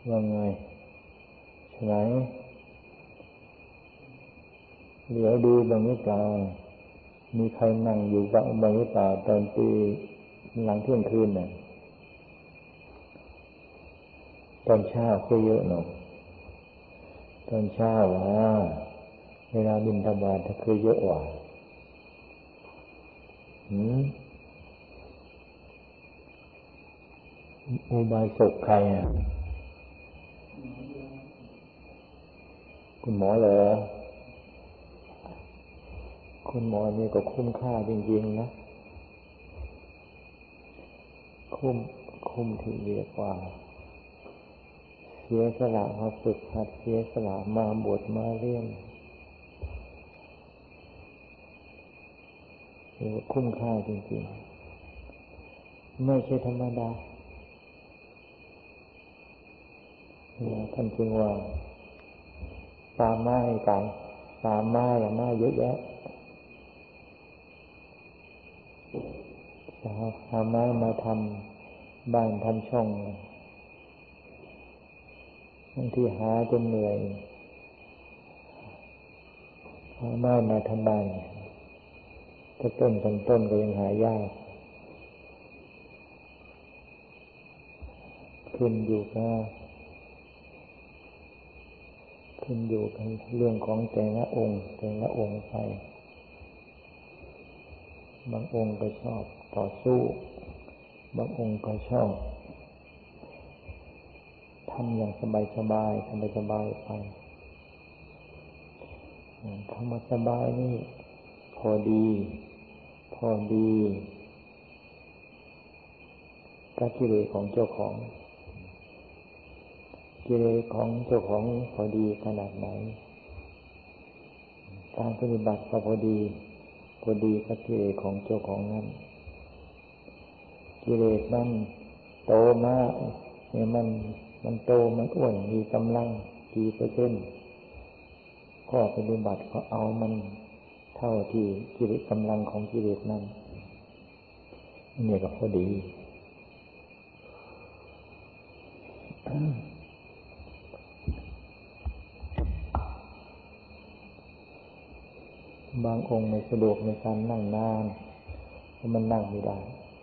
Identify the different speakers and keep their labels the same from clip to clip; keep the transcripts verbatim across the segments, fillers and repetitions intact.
Speaker 1: ว่าไงฉะไหนเดี๋ยวดูบางหรือเปล่ามีใครนั่งอยู่บ้างบางหรือเปล่าตอนตีหลังเที่ยงคืนน่ะตอนเช้าก็เยอะหน่อยตอนเช้าอ่ะเวลาบิณฑบาตถ้าคือเยอะกว่าหืมอุบายศกใครอ่ะคุณหมอเหรอคุณหมอนี่ก็คุ้มค่าจริงๆนะคุ้มคุ้มที่เรียกว่าเสียสละมาฝึกหัดเสียสละมาบวชมาเรียนเรียกว่าคุ้มค่าจริงๆไม่ใช่ธรรมดาท่านจึงว่าตามไม้กันตามไม้ละไม้เยอะแยะจะหาไม้มาทำบ้านทำช่องบางทีหาจนเหนื่อยหาไม้มาทำบ้านถ้าต้นต้นต้นก็ยังหายากขึ้นอยู่กับขึ้นอยู่กับเรื่องของแต่ละองค์แต่ละองค์ไปบางองค์ก็ชอบต่อสู้บางองค์ก็ชอบทำอย่างสบายสบายสบายสบายไปคำว่าสบายนี่พอดีพอดีกับกิเลสของเจ้าของกิเลสของเจ้าของพอดีขนาดไหนการปฏิบัติก็พอดีพอดีกับกิเลสของเจ้าของนั้นกิเลสมันโตมากเนี่ยมันมันโตมันอ้วนมีกำลังกี่เปอร์เซ็นต์ก็ปฏิบัติก็เอามันเท่าที่กิเลสกำลังของกิเลสนั้นเนี่ยก็พอดีบางองค์ไม่สะดวกในการนั่งนานเพราะมันนั่งไม่ได้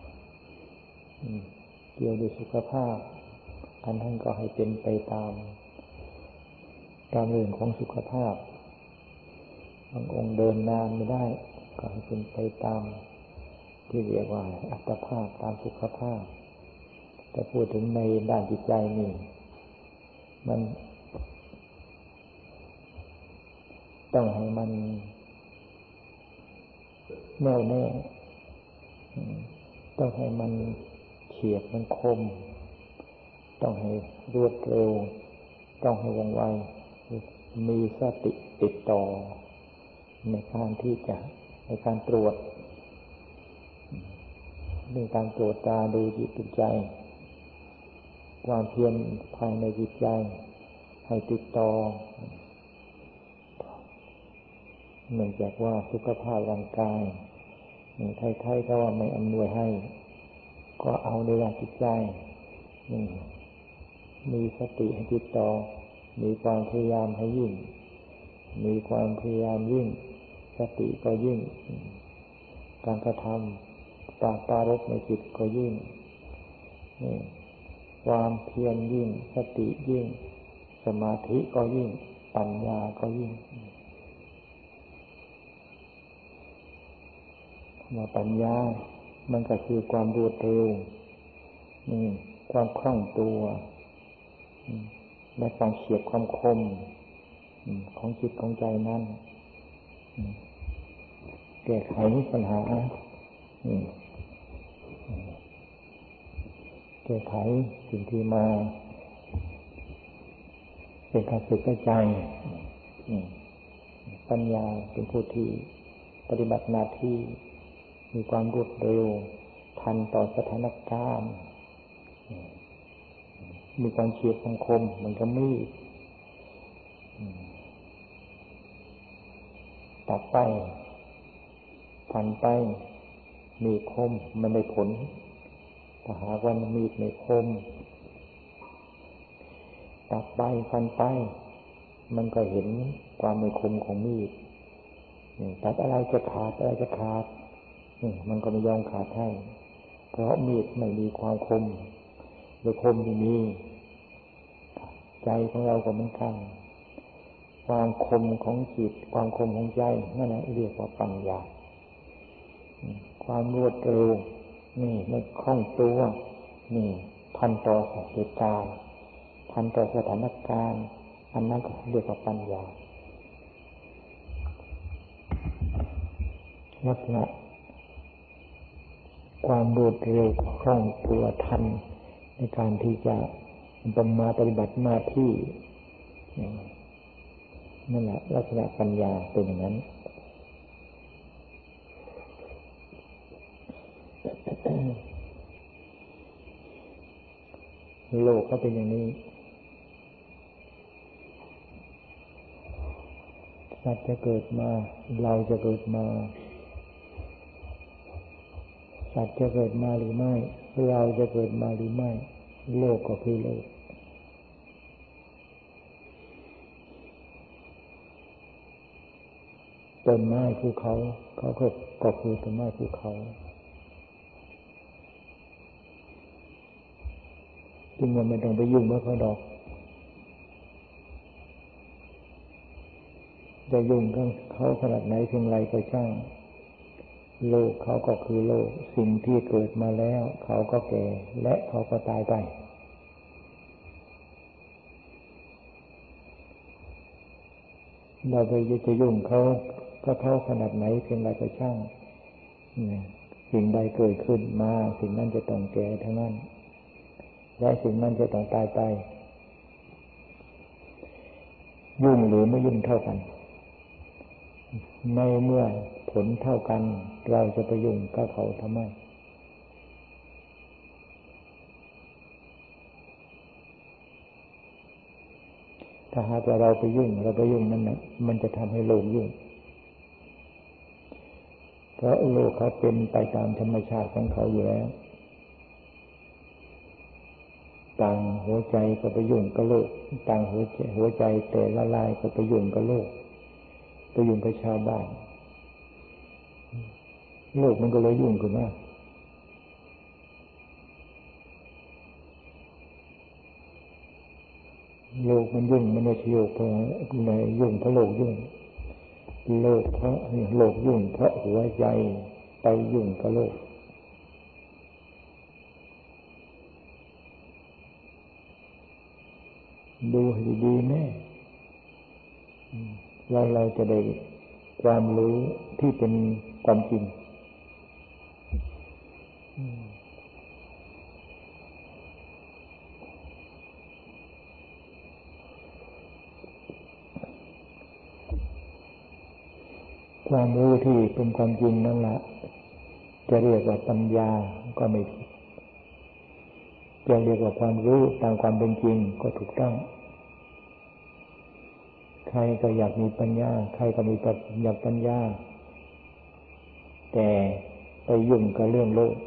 Speaker 1: เกี่ยวด้วยสุขภาพอันท่านก็ให้เป็นไปตามตามเรื่องของสุขภาพบางองค์เดินนานไม่ได้ก็ให้เป็นไปตามที่เรียกว่าอัตภาพตามสุขภาพแต่พูดถึงในด้านจิตใจนี่มันต้องให้มันแน่วแน่ต้องให้มันเฉียบมันคมต้องให้รวดเร็วต้องให้ว่องไวมีสติติดต่อในการที่จะในการตรวจในการตรวจตาดูจิตใจความเพียรภายในจิตใจให้ติดต่อเนื่องจากว่าสุขภาพร่างกายไทยๆก็ว่าไม่อำนวยให้ก็เอาในด้านจิตใจนี่มีสติให้ติดต่อมีความพยายามให้ยิ่งมีความพยายามยิ่งสติก็ยิ่งการกระทำตามปรารภในจิตก็ยิ่งนี่ความเพียรยิ่งสติยิ่งสมาธิก็ยิ่งปัญญาก็ยิ่งมาปัญญามันก็คือความรวดเร็วนี่ความคล่องตัวและความเฉียบความคมของจิตของใจนั้นแก้ไขปัญหาแก้ไขสิ่งที่มาเป็นการฝึกใจปัญญาเป็นผู้ที่ปฏิบัติหน้าที่มีความรวดเร็วทันต่อสถานการณ์มีความเฉียบคมคมมันก็มีตัดไปฟันไปมีคมมันได้ผลถ้าหากว่ามีดไม่คมตัดไปฟันไปมันก็เห็นความไม่คมของมีดตัดอะไรจะขาดอะไรจะขาดมันก็ไม่ยอมขาดให้เพราะมีดไม่มีความคมโดยคมที่มีใจของเราก็เหมือนกันความคมของจิตความคมของใจนั่นแหละเรียกว่าปัญญาความรวดเร็วนี่ไม่คล่องตัวนี่ทันต่อเหตุการณ์ทันต่อสถานการณ์อันนั้นก็เรียกว่าปัญญาลักษณะความรวดเร็วคล่องตัวทันในการที่จะบำมาปฏิบัติหน้าที่นั่นแหละลักษณะปัญญาเป็นอย่างนั้นโลกก็เป็นอย่างนี้สัตว์จะเกิดมาเราจะเกิดมาสัตว์จะเกิดมาหรือไม่เราจะเกิดมาหรือไม่โลกก็คือโลกต้นไม้ภูเขาเขาก็ก็คือต้นไม้ภูเขาจึงว่าไม่ต้องไปยุ่งกับเขาดอกจะยุ่งกับเขาขนาดไหนเพียงไรก็ช่างโลกเขาก็คือโลกสิ่งที่เกิดมาแล้วเขาก็แก่และเขาก็ตายไปเราไปจะยุ่งเขาก็เขาขนาดไหนเพียงไรก็ช่างสิ่งใดเกิดขึ้นมาสิ่งนั้นจะต้องแก่ทั้งนั้นและสิ่งนั้นจะต้องตายไปยุ่งหรือไม่ยุ่งเท่ากันในเมื่อผลเท่ากันเราจะไปยุ่งกับเขาทำไมถ้าหากว่าเราไปยุ่งเราไปยุ่งนั่นน่ะมันจะทำให้โลกยุ่งเพราะโลกเขาเป็นไปตามธรรมชาติของเขาอยู่แล้วต่างหัวใจก็ไปยุ่งกับโลกต่างหัวใจหัวใจแต่ละลายก็ไปยุ่งกับโลกไปยุ่งกับชาวบ้านโลกมันก็เลยยุ่งขึ้นมาโลกมันยุ่งมันไม่ใช่โลกเพราะอะไรยุ่งเพราะโลกยุ่งโลกเพราะโลกยุ่งเพราะหัวใจไปยุ่งกับโลกดูให้ดีๆแม่เราเราจะได้ความรู้ที่เป็นความจริงความรู้ที่เป็นความจริงนั่นแหละจะเรียกว่าปัญญาก็ไม่ผิดจะเรียกว่าความรู้ตามความเป็นจริงก็ถูกต้องใครก็อยากมีปัญญาใครก็มีอยากปัญญาแต่ไปยุ่งกับเรื่องโลก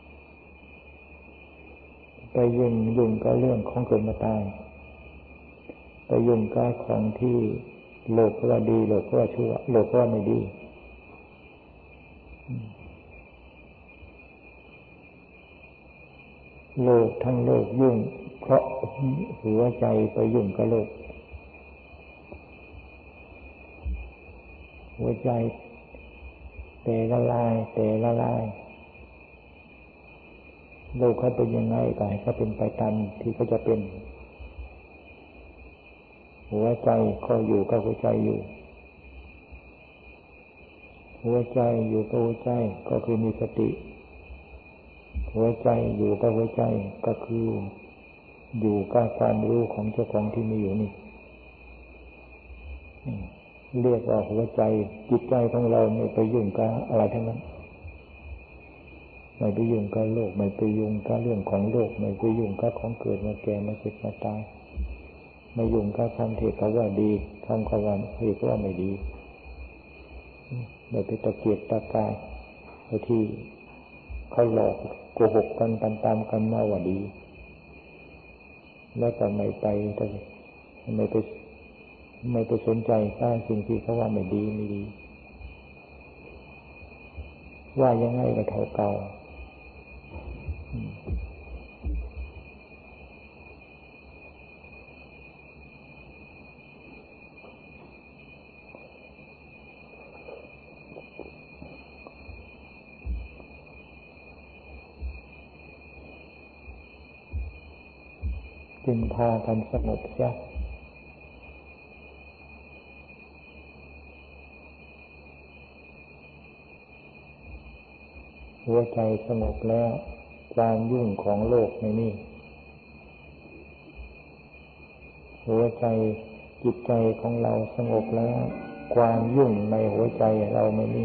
Speaker 1: ไปยุ่งยุ่งกับเรื่องของเกิดมาตายไปยุ่งกับของที่โลกก็ว่าดีโลกก็ว่าชั่วโลกก็ว่าไม่ดีโลกทั้งโลกยุ่งเพราะหัวใจไปยุ่งกับโลกหัวใจแต่ละลายแต่ละลายโลกเขาเป็นยังไงก็ให้เขาเป็นไปตามที่เขาจะเป็นหัวใจก็อยู่กับหัวใจอยู่หัวใจอยู่กับหัวใจก็คือมีสติหัวใจอยู่กับหัวใจก็คืออยู่กับความรู้ของเจ้าของที่มีอยู่นี่เรียกว่าหัวใจจิตใจของเราไม่ไปยุ่งกับอะไรทั้งนั้นไม่ไปยุ่งกับโลกไม่ไปยุ่งกับเรื่องของโลกไม่ไปยุ่งกับของเกิดมาแก่มาเจ็บมาตายไม่ยุ่งกับคำที่เขาว่าดีคำเขาว่าเรียกว่าไม่ดีไม่ไปตะเกียกตะกายไอ้ที่เขาหลอกโกหกกันตามๆกันมาว่าดีแล้วก็ไม่ไปไม่ไปไม่ไปสนใจสร้างสิ่งที่เขาว่าไม่ดีไม่ดีว่ายังไงก็เท่าเก่าจึงพากันสงบเสียหัวใจสงบแล้วความยุ่งของโลกไม่มีหัวใจจิตใจของเราสงบแล้วความยุ่งในหัวใจเราไม่มี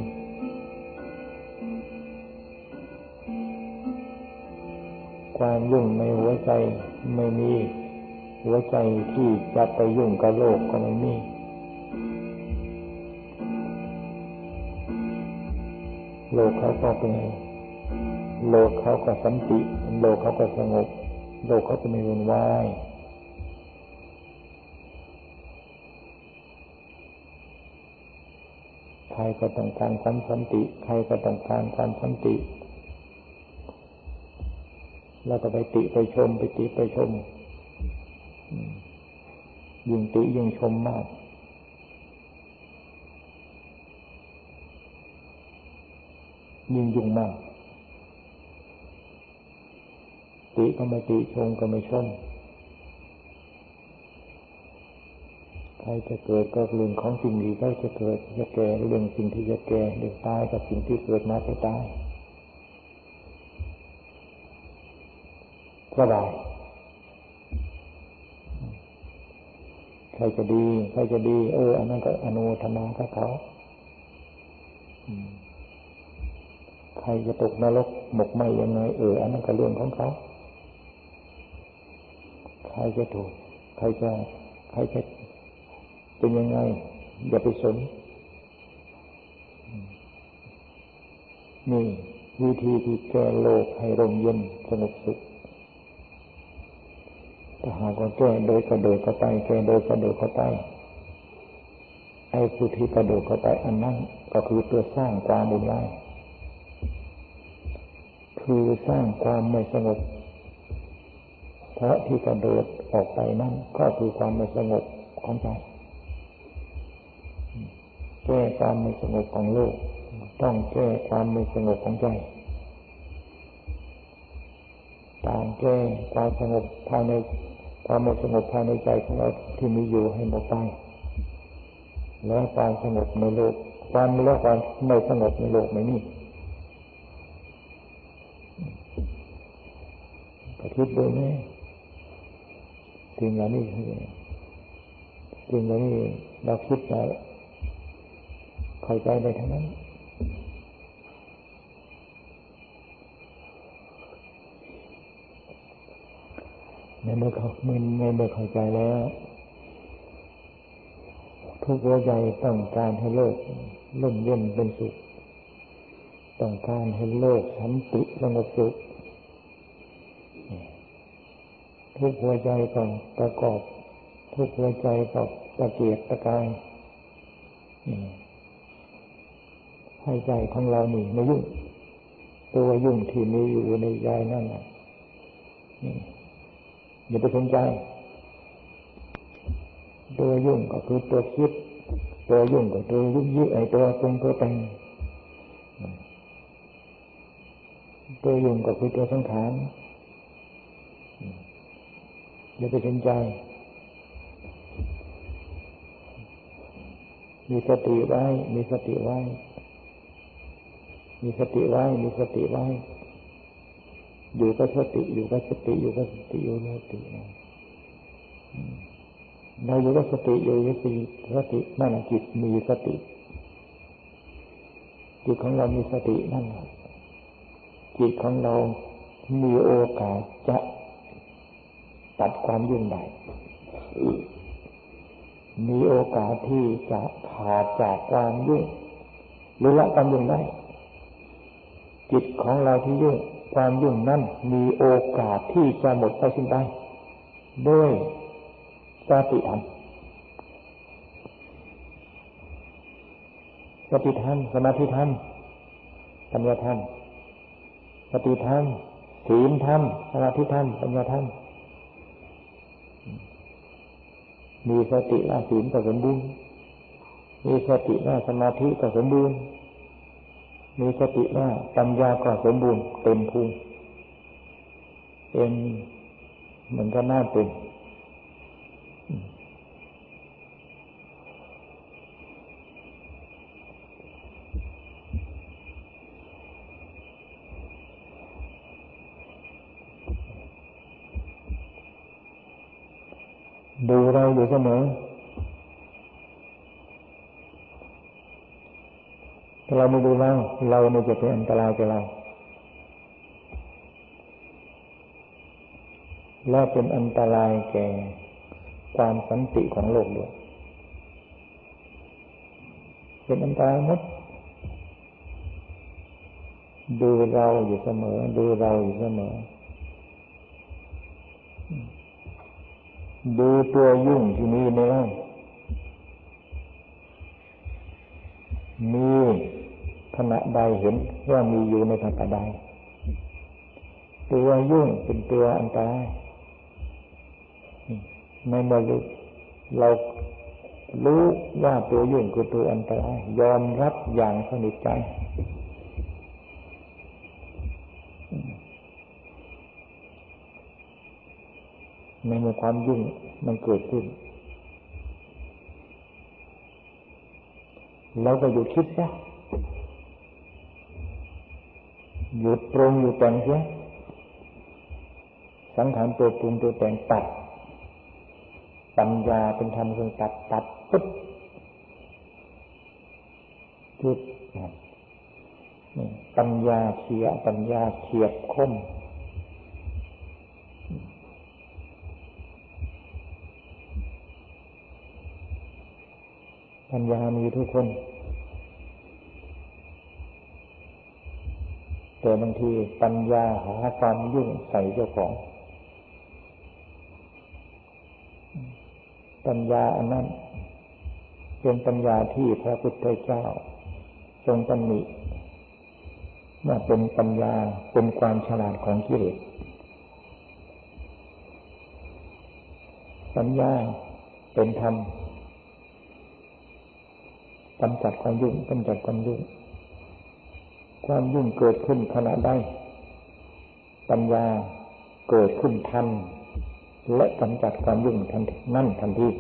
Speaker 1: ความยุ่งในหัวใจไม่มีหัวใจที่จะไปยุ่งกับโลกก็ไม่มีโลกเขาก็เป็นโลกเขาก็สันติโลกเขาก็สงบโลกเขาก็ไม่วุ่นวายใครก็ต้องการความสันติใครก็ต้องการความสันติแล้วก็ไปติไปชมไปติไปชมยิ่งติยิ่งชมมากยิ่งยุ่งมากติก็ไม่ติชมก็ไม่ชมใครจะเกิดก็เรื่องของสิ่งดีก็จะเกิดจะแก่เรื่องสิ่งที่จะแก่เรื่องตายกับสิ่งที่เกิดมาจะตายสบายใครจะดีใครจะดีเอออันนั้นก็อนุโมทนากับเขาใครจะตกนรกหมกไหมยังไงเอออันนั้นก็เรื่องของเขาใครจะถูกใครจะใครจะเป็นยังไงอย่าไปสนนี่วิธีที่แก้โลกให้ร่มเย็นสงบสุขถ้าหากว่าแก้โดยกระโดดเข้าไปแก้โดยกระโดดเข้าไปไอ้ผู้ที่กระโดดเข้าไปอันนั้นก็คือตัวสร้างความวุ่นวายคือสร้างความไม่สงบเพราะที่กระโดดออกไปนั่นก็คือความไม่สงบของใจแก้ความไม่สงบของโลกต้องแก้ความไม่สงบของใจการแก้ความสงบภายในความไม่สงบภายในใจของเราที่มีอยู่ให้หมดไปแล้วความสงบในโลกความไม่แล้วความไม่สงบในโลกไม่มีก็คิดดูไหมสิ่งเหล่านี้สิ่งเหล่านี้เราคิดแล้วเข้าใจได้ทั้งนั้นในเมื่อเขาเมื่อในเมื่อเข้าใจแล้วทุกหัวใจต้องการให้โลกร่มเย็นเป็นสุขต้องการให้โลกสันติสงบสุขทุกหัวใจก็ประกอบทุกหัวใจก็ตะเกียกตะกายให้ใจของเรานี่ไม่ยุ่งตัวยุ่งที่มีอยู่ในใจนั่นน่ะอย่าไปสนใจตัวยุ่งก็คือตัวคิดตัวยุ่งก็ตัวยุ่งยิ่งไอ้ตัวตรงตัวแต่งตัวยุ่งก็คือตัวสังขารอย่าไปสนใจมีสติไว้มีสติไว้มีสติไว้มีสติไว้อยู่กับสติอยู่กับสติอยู่กับสติอยู่กับสติเราอยู่กับสติอยู่กับสตินั่นจิตมีสติจิตของเรามีสตินั่นจิตของเรามีโอกาสจะตัดความยุ่งได้มีโอกาสที่จะขาดจากความยุ่งหรือละความยุ่งได้จิตของเราที่ยุ่งความยุ่งนั้นมีโอกาสที่จะหมดไปสิ้นไปด้วยสติธรรมสติธรรมสมาธิธรรมปัญญาธรรมสติธรรมศีลธรรมสมาธิธรรมปัญญาธรรมมีสติและศีลก็สมบูรณ์มีสติและสมาธิก็สมบูรณ์มีสติและปัญญาก็สมบูรณ์เต็มภูมิเป็นเหมือนกับหน้าเต็มดูเราอยู่เสมอถ้าเราไม่ดูเราเราไม่จะเป็นอันตรายแก่เราและเป็นอันตรายแก่ความสันติของโลกด้วยเป็นอันตรายหมดดูเราอยู่เสมอดูเราอยู่เสมอดูตัวยุ่งที่มีในเรามีขณะใดเห็นว่ามีอยู่ในขณะใดตัวยุ่งเป็นตัวอันตรายในเมื่อเรารู้ว่าตัวยุ่งคือตัวอันตรายยอมรับอย่างสนิทใจในเมื่อความยุ่งมันเกิดขึ้นเราก็หยุดคิดซะหยุดปรุงหยุดแต่งซะสังขารตัวปรุงตัวแต่งตัดปัญญาเป็นธรรมคือตัดตัดปึ๊บจุดปัญญาเฉียบปัญญาเฉียบคมปัญญามีทุกคนแต่บางทีปัญญาหาความยุ่งใส่เจ้าของปัญญาอันนั้นเป็นปัญญาที่พระพุทธเจ้าทรงตำหนิว่าเป็นปัญญาเป็นความฉลาดของกิเลสปัญญาเป็นธรรมกำจัดความยุ่งกำจัดความยุ่งความยุ่งเกิดขึ้นขณะใดปัญญาเกิดขึ้นทันและกำจัดความยุ่งทันนั่นทันที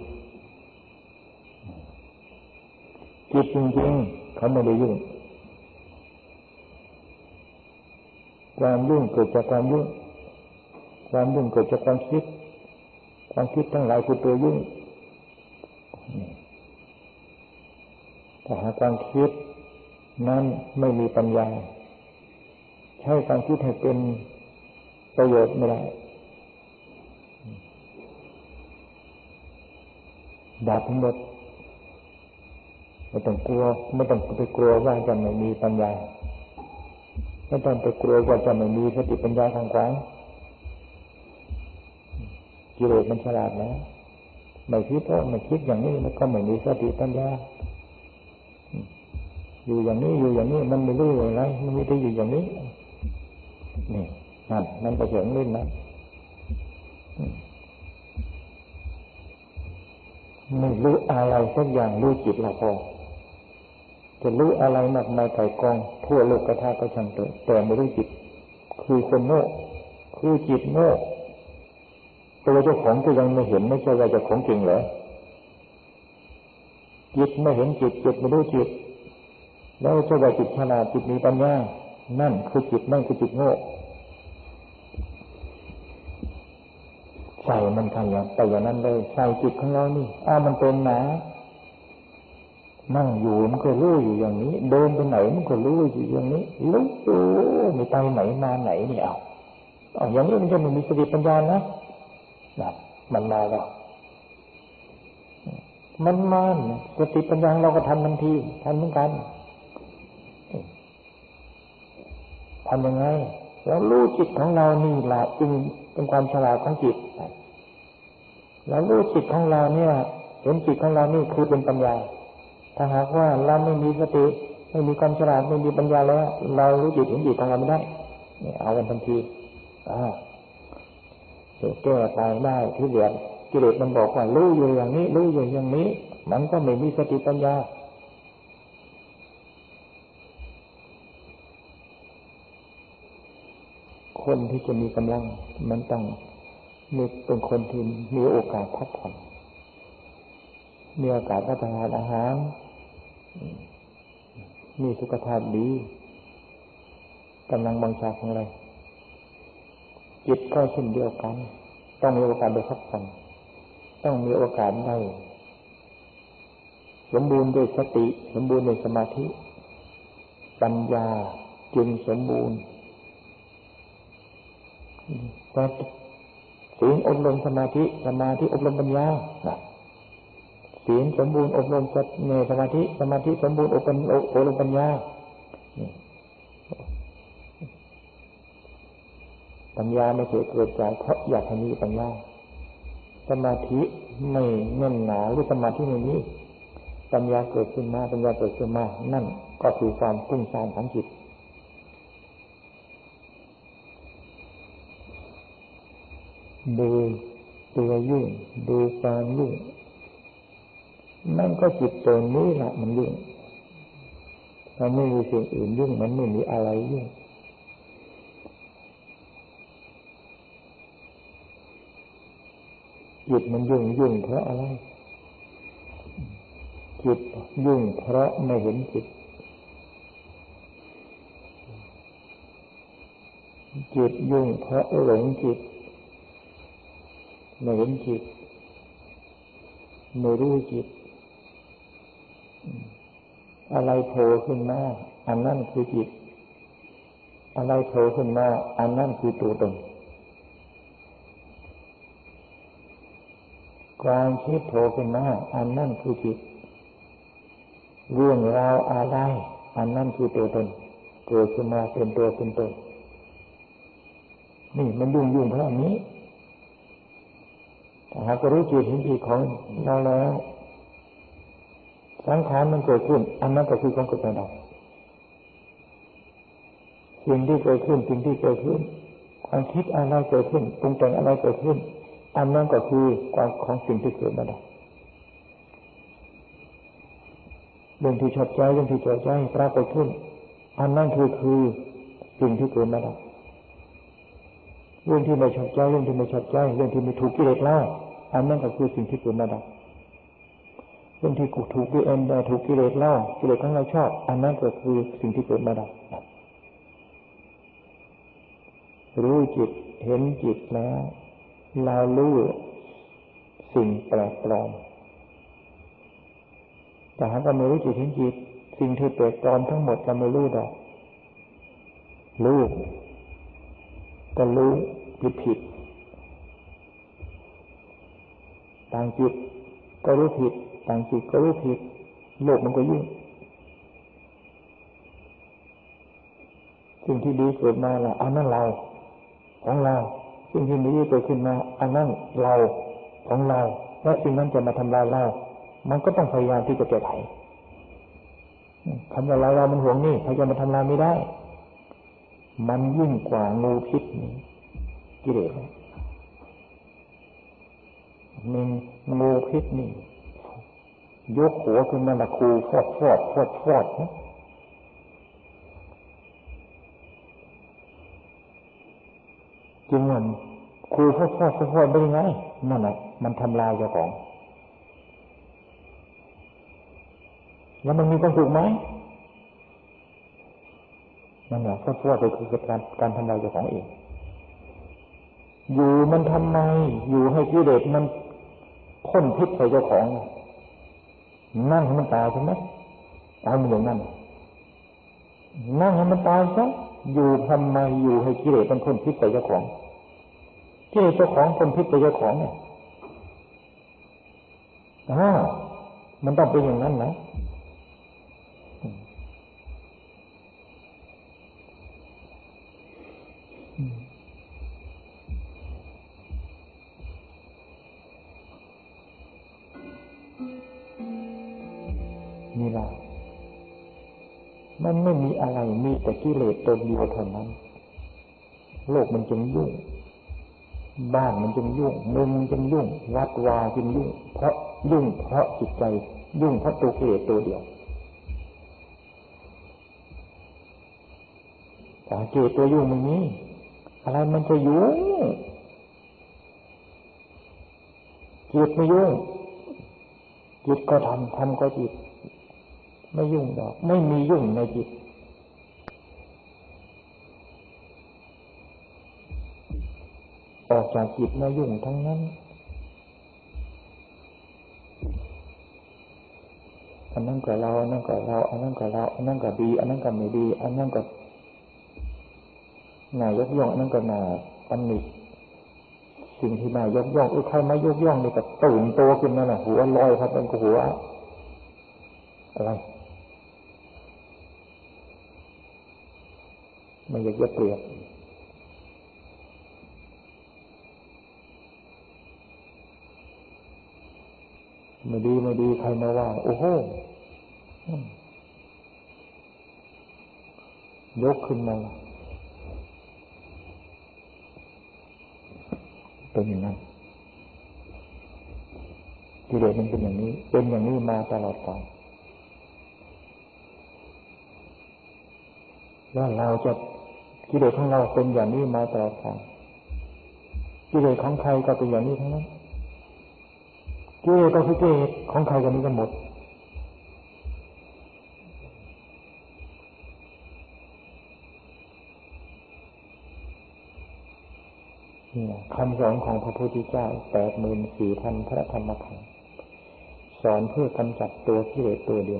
Speaker 1: จิตจริงๆเขาไม่ได้ยุ่งความยุ่งเกิดจากความยุ่งความยุ่งเกิดจากความคิดความคิดทั้งหลายคือตัวยุ่งถ้าหากความคิดนั้นไม่มีปัญญาใช้ความคิดให้เป็นประโยชน์ไม่ได้บาปทั้งหมดไม่ต้องกลัวไม่ต้องไปกลัวว่าจะไม่มีปัญญาไม่ต้องไปกลัวว่าจะไม่มีสติปัญญาทางขวางกิเลสมันฉลาดนะไม่คิดเพราะไม่คิดอย่างนี้มันก็ไม่มีสติปัญญาอยู่อย่างนี้อยู่อย่างนี้มันไม่รู้อะไรมันมีแต่อยู่อย่างนี้นี่นั่นมันไปเฉียงลิ้นนะไม่รู้อะไรสักอย่างรู้จิตละพอจะรู้อะไรมากมายไก่กองทั่วโลกกระทาก็ช่างเถอะแต่ไม่รู้จิตคือคนโง่คือจิตโง่ตัวเจ้าของก็ยังไม่เห็นไม่ใช่ว่าเจ้าของเก่งเหรอจิตไม่เห็นจิตจิตไม่รู้จิตแล้วเจ้าว่าจิตฉลาดจิตมีปัญญานั่นคือจิตนั่นคือจิตโง่ใส่มันทำอย่างไปอย่างนั้นเลยใส่จิตของเรานี่อ้าวมันเป็นหนานั่งอยู่มันก็รู้อยู่อย่างนี้เดินไปไหนมันก็รู้อยู่อย่างนี้รู้ตัวมีไปไหนมาไหนนี่เอาอ๋ออย่างนี้มันจะไม่มีสติปัญญานะนะมันมาแล้วมันมาสติปัญญาเราก็ทำทันทีทำเหมือนกันทำยังไงเรารู้จิตของเรานี่แหละจึงเป็นความฉลาดของจิตเรารู้จิตของเราเนี่ยเห็นจิตของเรานี่คือเป็นปัญญาถ้าหากว่าเราไม่มีสติไม่มีความฉลาดไม่มีปัญญาแล้วเรารู้จิตเห็นจิตของเราไม่ได้เนี่ยเอากันทันทีอ่าจะแก้ไปได้ที่เหลือกิเลสมันบอกว่ารู้อยู่อย่างนี้รู้อยู่อย่างนี้มันก็ไม่มีสติปัญญาคนที่จะมีกำลังมันต้องมีเป็นคนที่มีโอกาสพักผ่อนมีโอกาสรับประทานอาหารมีสุขภาพดีกำลังบังชาของเราจิตก็เช่นเดียวกันต้องมีโอกาสได้พักผ่อนต้องมีโอกาสได้สมบูรณ์ด้วยสติสมบูรณ์ด้วยสมาธิปัญญาจึงสมบูรณ์แต่ศีลอบรมสมาธิสมาธิอบรมปัญญาศีลสมบูรณ์อบรมสมาธิสมาธิสมบูรณ์อบรมอบรมปัญญาปัญญาไม่เคยเกิดจากเพราะอยากให้มีปัญญาสมาธิไม่แน่นหนาหรือสมาธิไม่มีปัญญาเกิดขึ้นมาปัญญาเกิดขึ้นมานั่นก็คือความฟุ้งซ่านของจิตดูตัวยุ่งดูความยุ่งนั่นก็จิตตัวนี้แหละมันยุ่งมันไม่มีสิ่งอื่นยุ่งมันไม่มีอะไรยุ่งจิตมันยุ่งยุ่งเพราะอะไรจิตยุ่งเพราะไม่เห็นจิตจิตยุ่งเพราะหลงจิตไม่เห็นจิตไม่รู้จิตอะไรโผล่ขึ้นมาอันนั้นคือจิตอะไรโผล่ขึ้นมาอันนั้นคือตัวตนความคิดโผล่ขึ้นมาอันนั้นคือจิตเรื่องราวอะไรอันนั้นคือตัวตนเกิดขึ้นมาเป็นตัวเป็นตนนี่มันยุ่งยุ่งเพราะอันนี้ถ้าหากรู้จิตเห็นจิตของเราแล้วสังขารมันเกิดขึ้นอันนั้นก็คือความเกิดดับสิ่งที่เกิดขึ้นสิ่งที่เกิดขึ้นความคิดอะไรเกิดขึ้นปรุงแต่งอะไรเกิดขึ้นอันนั้นก็คือความของสิ่งที่เกิดมาดับเรื่องที่ชอบใจเรื่องที่ชอบใจปรากฏขึ้นอันนั้นคือคือสิ่งที่เกิดมาดับเรื่องที่ไม่ชอบใจเรื่องที่ไม่ชอบใจเรื่องที่ไม่ถูกกิเลสล่าอันนั้นก็คือสิ่งที่เกิดมาดับเรื่องที่ถูกถูกกิเลสถูกกิเลสล่ากิเลสของเราชอบอันนั้นก็คือสิ่งที่เกิดมาดับรู้จิตเห็นจิตแล้วเรารู้สิ่งแปลกปลอมแต่หากเราไม่รู้จิตเห็นจิตสิ่งที่แปลกปลอมทั้งหมดเราไม่รู้ดอกรู้ก็รู้ผิดผิดต่างจิตก็รู้ผิดต่างจิตก็รู้ผิดโลกมันก็ยุ่งสิ่งที่ดีเกิดมาล่ะอันนั้นเราของเราสิ่งที่ไม่ดีเกิดขึ้นมาอันนั้นเราของเราและสิ่งนั้นจะมาทำลายเรามันก็ต้องพยายามที่จะแก้ไขคำว่าเราเรามันห่วงนี่พยายามมาทำลายไม่ได้มันยิ่งกว่างูพิษนี่กิเลสนี่งูพิษนี่ยกหัวขึ้นมาละคูฟอดฟอดฟอดฟอดนะจริงมันคูฟอดฟอดฟอดเป็นยังไงนั่นแหละมันทำลายเจ้าของแล้วมันมีความสุขไหมนั่นแหละฟอดฟอดก็คือการการทำลายเจ้าของเองอยู่มันทำไมอยู่ให้กิเลสมันพ่นพิษใส่เจ้าของนั่งให้มันตายใช่ไหมเอามันอย่างนั้นนั่งให้มันตายซะอยู่ทำไมอยู่ให้กิเลสมันพ่นพิษใส่เจ้าของกิเลสเจ้าของพ่นพิษใส่เจ้าของเนี่ยอ้าวมันต้องเป็นอย่างนั้นนะมันไม่มีอะไรมีแต่กิเลสตัวเดียวเท่านั้นโลกมันจึงยุ่งบ้านมันจึงยุ่งเมืองมันจึงยุ่งวัดวาจึงยุ่งเพราะยุ่งเพราะจิตใจยุ่งเพราะตัวกิเลสตัวเดียวสาเหตุตัวยุ่งมันนี้อะไรมันจะยุ่งจิตไม่ยุ่งจิตก็ทำทำก็จิตไม่ยุ่งดอกไม่มียุ่งในจิตออกจากจิตไม่ยุ่งทั้งนั้นอันนั้นก็เราอันนั้นก็เราอันนั้นก็เราอันนั้นก็ดีอันนั้นก็ไม่ดีอันนั้นก็น่ายกย่องอันนั้นก็น่าตำหนิสิ่งที่น่ายกย่องเออใครไม่ยกย่องนี่ก็ตื่นโตขึ้นนั่นแหละหัวลอยครับเป็นหัวอะไรไม่อยากจะเปรียบไม่ดีไม่ดีใครมาว่าโอ้โหยกขึ้นมาเป็นอย่างนั้นกิเลสมันเป็นอย่างนี้เป็นอย่างนี้มาตลอดกาลแล้วเราจะกิเลสของเราเป็นอย่างนี้มาตลอดกาลกิเลสของใครก็เป็นอย่างนี้ทั้งนั้นกิเลสก็คือกิเลสของใครกันนี้กันหมดคำสอนของพระพุทธเจ้าแปดหมื่นสี่พันพระธรรมขันธ์สอนเพื่อกำจัดตัวกิเลสตัวเดียว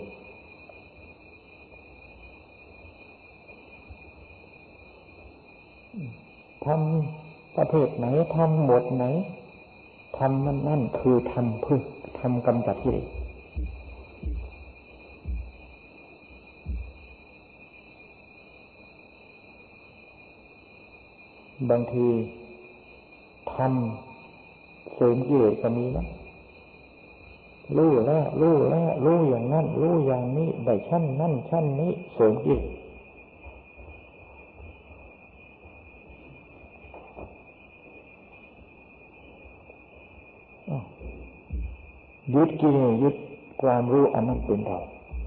Speaker 1: ทำประเภทไหนทำหมดไหนทำนั่นนั่นคือทำเพื่อทำกำจัดกิเลสบางทีทำเสริมกิเลสก็มีนะรู้แล้วรู้แล้วรู้อย่างนั้นรู้อย่างนี้ได้ชั้นนั่นชั้นนี้เสริมกิเลสยึดกิเลสยึดความรู้อันนั้นเป็นเรา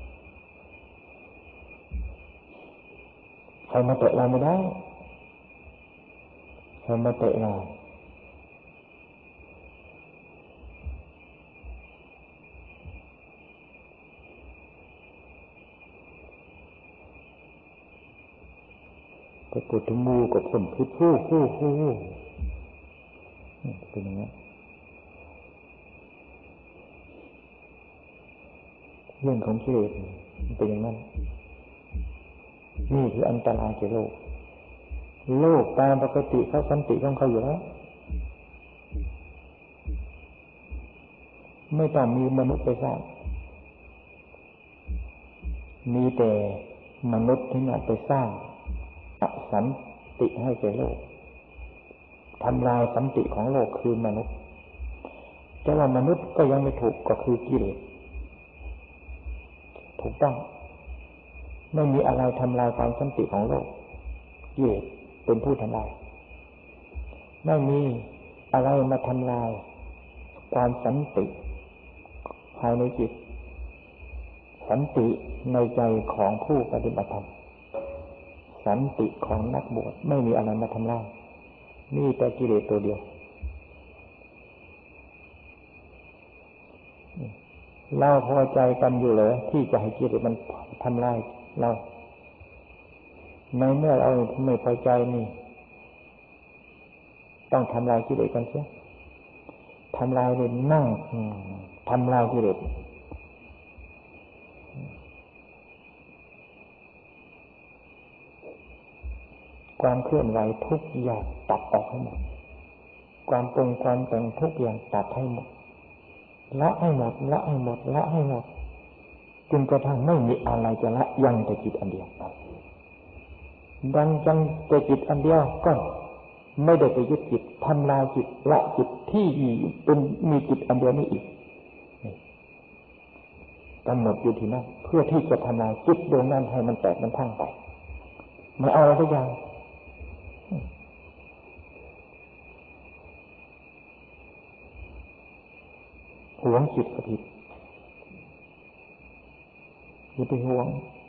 Speaker 1: ใครมาเตะเราไม่ได้ใครมาเตะเราก็กดถึงมูกับผลพิษผู้ผู้ผู้เป็นอย่างนี้เรื่องของกิเลสเป็นอย่างนั้นนี่คืออันตรายแก่โลกโลกตามปกติเขาสันติของเขาอยู่แล้วไม่ต้องมีมนุษย์ไปสร้างมีแต่มนุษย์ที่น่ะไปสร้างอสันติให้แก่โลกทำลายสันติของโลกคือมนุษย์แต่ว่ามนุษย์ก็ยังไม่ถูกก็คือกิเลสถูกต้องไม่มีอะไรทำลายความสันติของโลกกิเลสเป็นผู้ทำลายไม่มีอะไรมาทำลายความสันติภายในจิตสันติในใจของผู้ปฏิบัติธรรมสันติของนักบวชไม่มีอะไรมาทำลายมีแต่กิเลสตัวเดียวเราพอใจกันอยู่เลยที่จะให้กิเลสมันทำลายเราในเมื่อเราไม่พอใจนี่ต้องทำลายกิเลสกันเสียทำลายเลยนั่งทำลายกิเลสความเคลื่อนไหวทุกอย่างตัดออกให้หมดความปรุงความแต่งทุกอย่างตัดให้หมดละให้หมดละให้หมดละให้หมดจนกระทั่งไม่มีอะไรจะละยังแต่จิตอันเดียวดังจังแต่จิตอันเดียวก็ไม่ได้ไปยึดจิตทำลายจิตละจิตที่เป็นมีจิตอันเดียวนี้อีกไปกำหนดอยู่ที่นั่นเพื่อที่จะทำลายจิตดวงนั้นให้มันแตกมันพังไปไม่เอาอะไรทุกอย่างหวงจิตก็ผิดอย่าไปหวง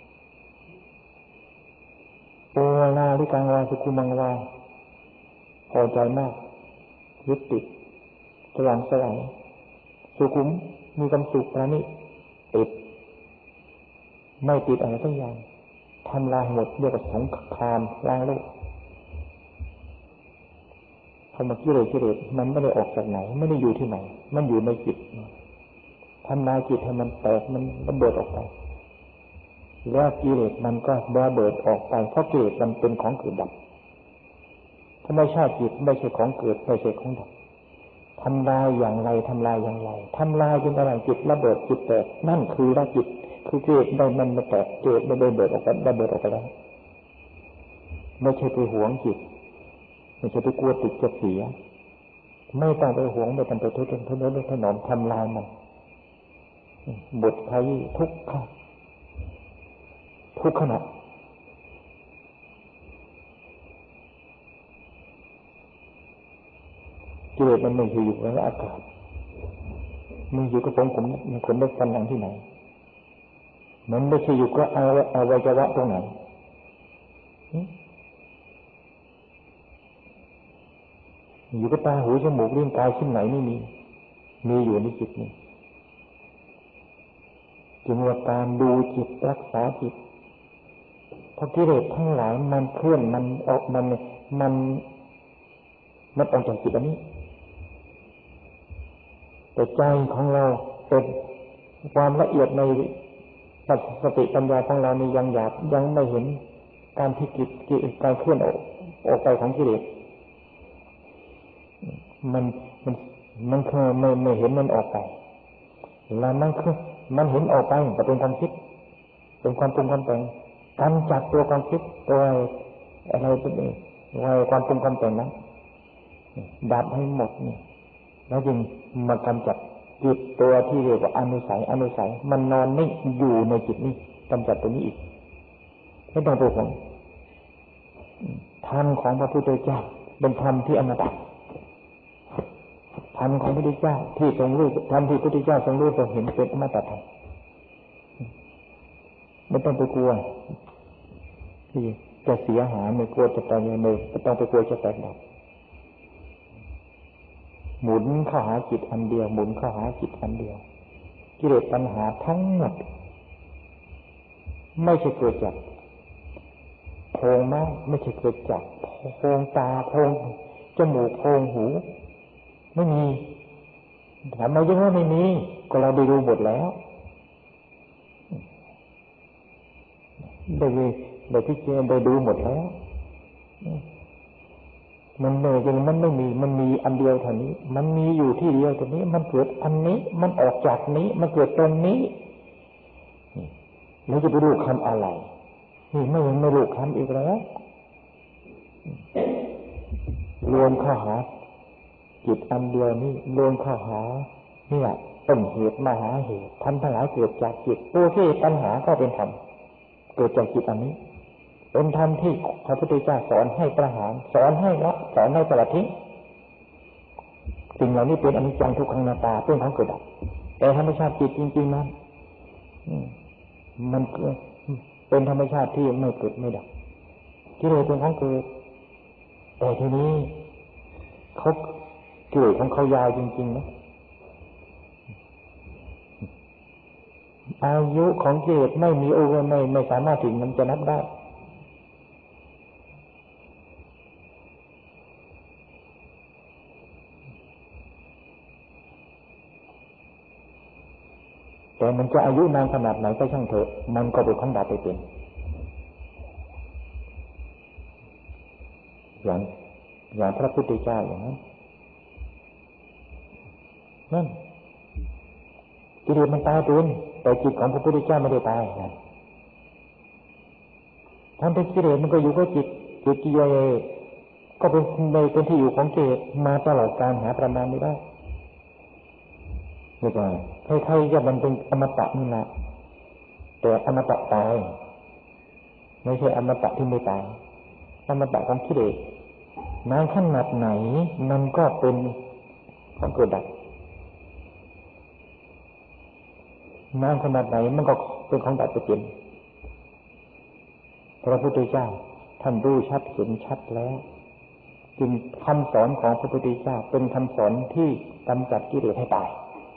Speaker 1: โอลาลิกังวาสุกุมังวาพอใจมากยึดติดสว่างสวายสุขุมมีความสุขประณีตติดไม่ติดอะไรทุกอย่างทำลายหมดเรียกว่าสงครามล้างโลกคำว่ากิเลสกิเลสมันไม่ได้ออกจากไหนไม่ได้อยู่ที่ไหนมันอยู่ในจิตทำลายจิตให้มันแตกมันระเบิดออกไปแล้วกิเลสมันก็ระเบิดออกไปเพราะกิเลสมันเป็นของเกิดดับธรรมชาติจิตไม่ใช่ของเกิดไม่ใช่ของดับทำลายอย่างไรทำลายอย่างไรทำลายจนกระทั่งจิตระเบิดจิตแตกนั่นคือละจิตคือกิเลสได้มันมาแตกกิเลสได้ระเบิดออกไประเบิดออกไปแล้วไม่ใช่ไปหวงจิตไม่ใช่ไปกลัวติดจะเสียไม่ต้องไปหวงไม่ต้องไปทุบทุบทุบถนอมทำลายมันบทไทยทุกขะทุกขณะกิเลสมันไม่อยู่อยู่ในอากาศมันอยู่กับผมผมมันผมได้ฟันหนังที่ไหนมันไม่ใช่อยู่กับอวัยวะตรงไหนอยู่กับตาหูจมูกลิ้นกายชิ้นไหนไม่มีมีอยู่ในจิตนี่จึงว่าการดูจิตรักษาจิตเพราะกิเลสทั้งหลายมันเคลื่อนมันออกมันมันมันออกจากจิตอันนี้แต่ใจของเราเป็นความละเอียดในสติปัญญาของเรานี่ยังหยาบยังไม่เห็นการที่จิตการเคลื่อนออกออกไปของกิเลสมันมันมันคือไม่ไม่เห็นมันออกไปแล้วมันคือมันเห็นออกไปแต่เป็นความคิดเป็นความปรุงความแต่งกำจัดตัวความคิดตัวอะไรตัวนี้ไว้ความปรุงความแต่งนั้นดับให้หมดนี่แล้วจึงมากำจัดจิตตัวที่เรียกว่าอนุสัยอนุสัยมันนอนนิ่งอยู่ในจิตนี้กำจัดตัวนี้อีกไม่ต้องไปห่วงธรรมของพระพุทธเจ้าเป็นธรรมที่อมตะธรรมของพระพุทธเจ้าที่ทรงรู้ธรรมที่พระพุทธเจ้าทรงรู้ทรงเห็นเป็นอมตะธรรมไม่ต้องไปกลัวที่จะเสียหายไม่กลัวจะตายไม่ต้องไปกลัวจะแตกดับหมุนเข้าหาจิตอันเดียวหมุนเข้าหาจิตอันเดียวกิเลสปัญหาทั้งหมดไม่ใช่เกิดจากโพรงไม้ไม่ใช่เกิดจากโพรงตาโพรงจมูกโพรงหูไม่มีถามมาเยอะว่าไม่มีก็เราได้รู้หมดแล้วได้ได้ที่เจนได้ดูหมดแล้วมันเลยจริงมันไม่มีมันมีอันเดียวเท่านี้มันมีอยู่ที่เดียวตรงนี้มันเกิดอันนี้มันออกจากนี้มันเกิดตรงนี้แล้วจะไปรู้คำอะไรนี่ไม่ไม่รู้คำอีกแล้วรวมเข้าหาจิตอันเดียวนี้รวมเข้าหานี่แหละต้นเหตุมหาเหตุธรรมทั้งหลายเกิดจากจิตตัวที่ปัญหาก็เป็นธรรมเกิดจากจิตอันนี้เป็นธรรมที่พระพุทธเจ้าสอนให้ประหารสอนให้ละสอนให้สละทิ้งสิ่งเหล่านี้เป็นอนิจจังทุกขังอนัตตาเป็นของเกิดดับแต่ธรรมชาติจิตจริงๆนั้นมันเป็นธรรมชาติที่ไม่เกิดไม่ดับกิเลสเป็นของเกิดแต่ทีนี้เขากิเลสของเขายาวจริงๆนะอายุของกิเลสไม่มีโอเวอร์ไม่ไม่สามารถถึงมันจะนับได้แต่มันจะอายุนานขนาดไหนก็ช่างเถอะมันก็เป็นของดับไปเป็นอย่างอย่างพระพุทธเจ้าอย่างนั้นนั่นกิเลสมันตายเป็นแต่จิตของพระพุทธเจ้าไม่ได้ตายนะท่านเป็นกิเลสมันก็อยู่กับจิตจิตกิเลสก็เป็นในเป็นที่อยู่ของกิเลสมาตลอดกาลหาประมาณไม่ได้เรียกว่าใครๆจะมันเป็นอมตะนี่แหละแต่อมตะตายไม่ใช่อมตะที่ไม่ตายอมตะของกิเลสนานขนาดไหนมันก็เป็นของเกิดดับนานขนาดไหนมันก็เป็นของดับไปจริงพระพุทธเจ้าท่านรู้ชัดเห็นชัดแล้วจึงคำสอนของพระพุทธเจ้าเป็นคำสอนที่กำจัดกิเลสให้ตาย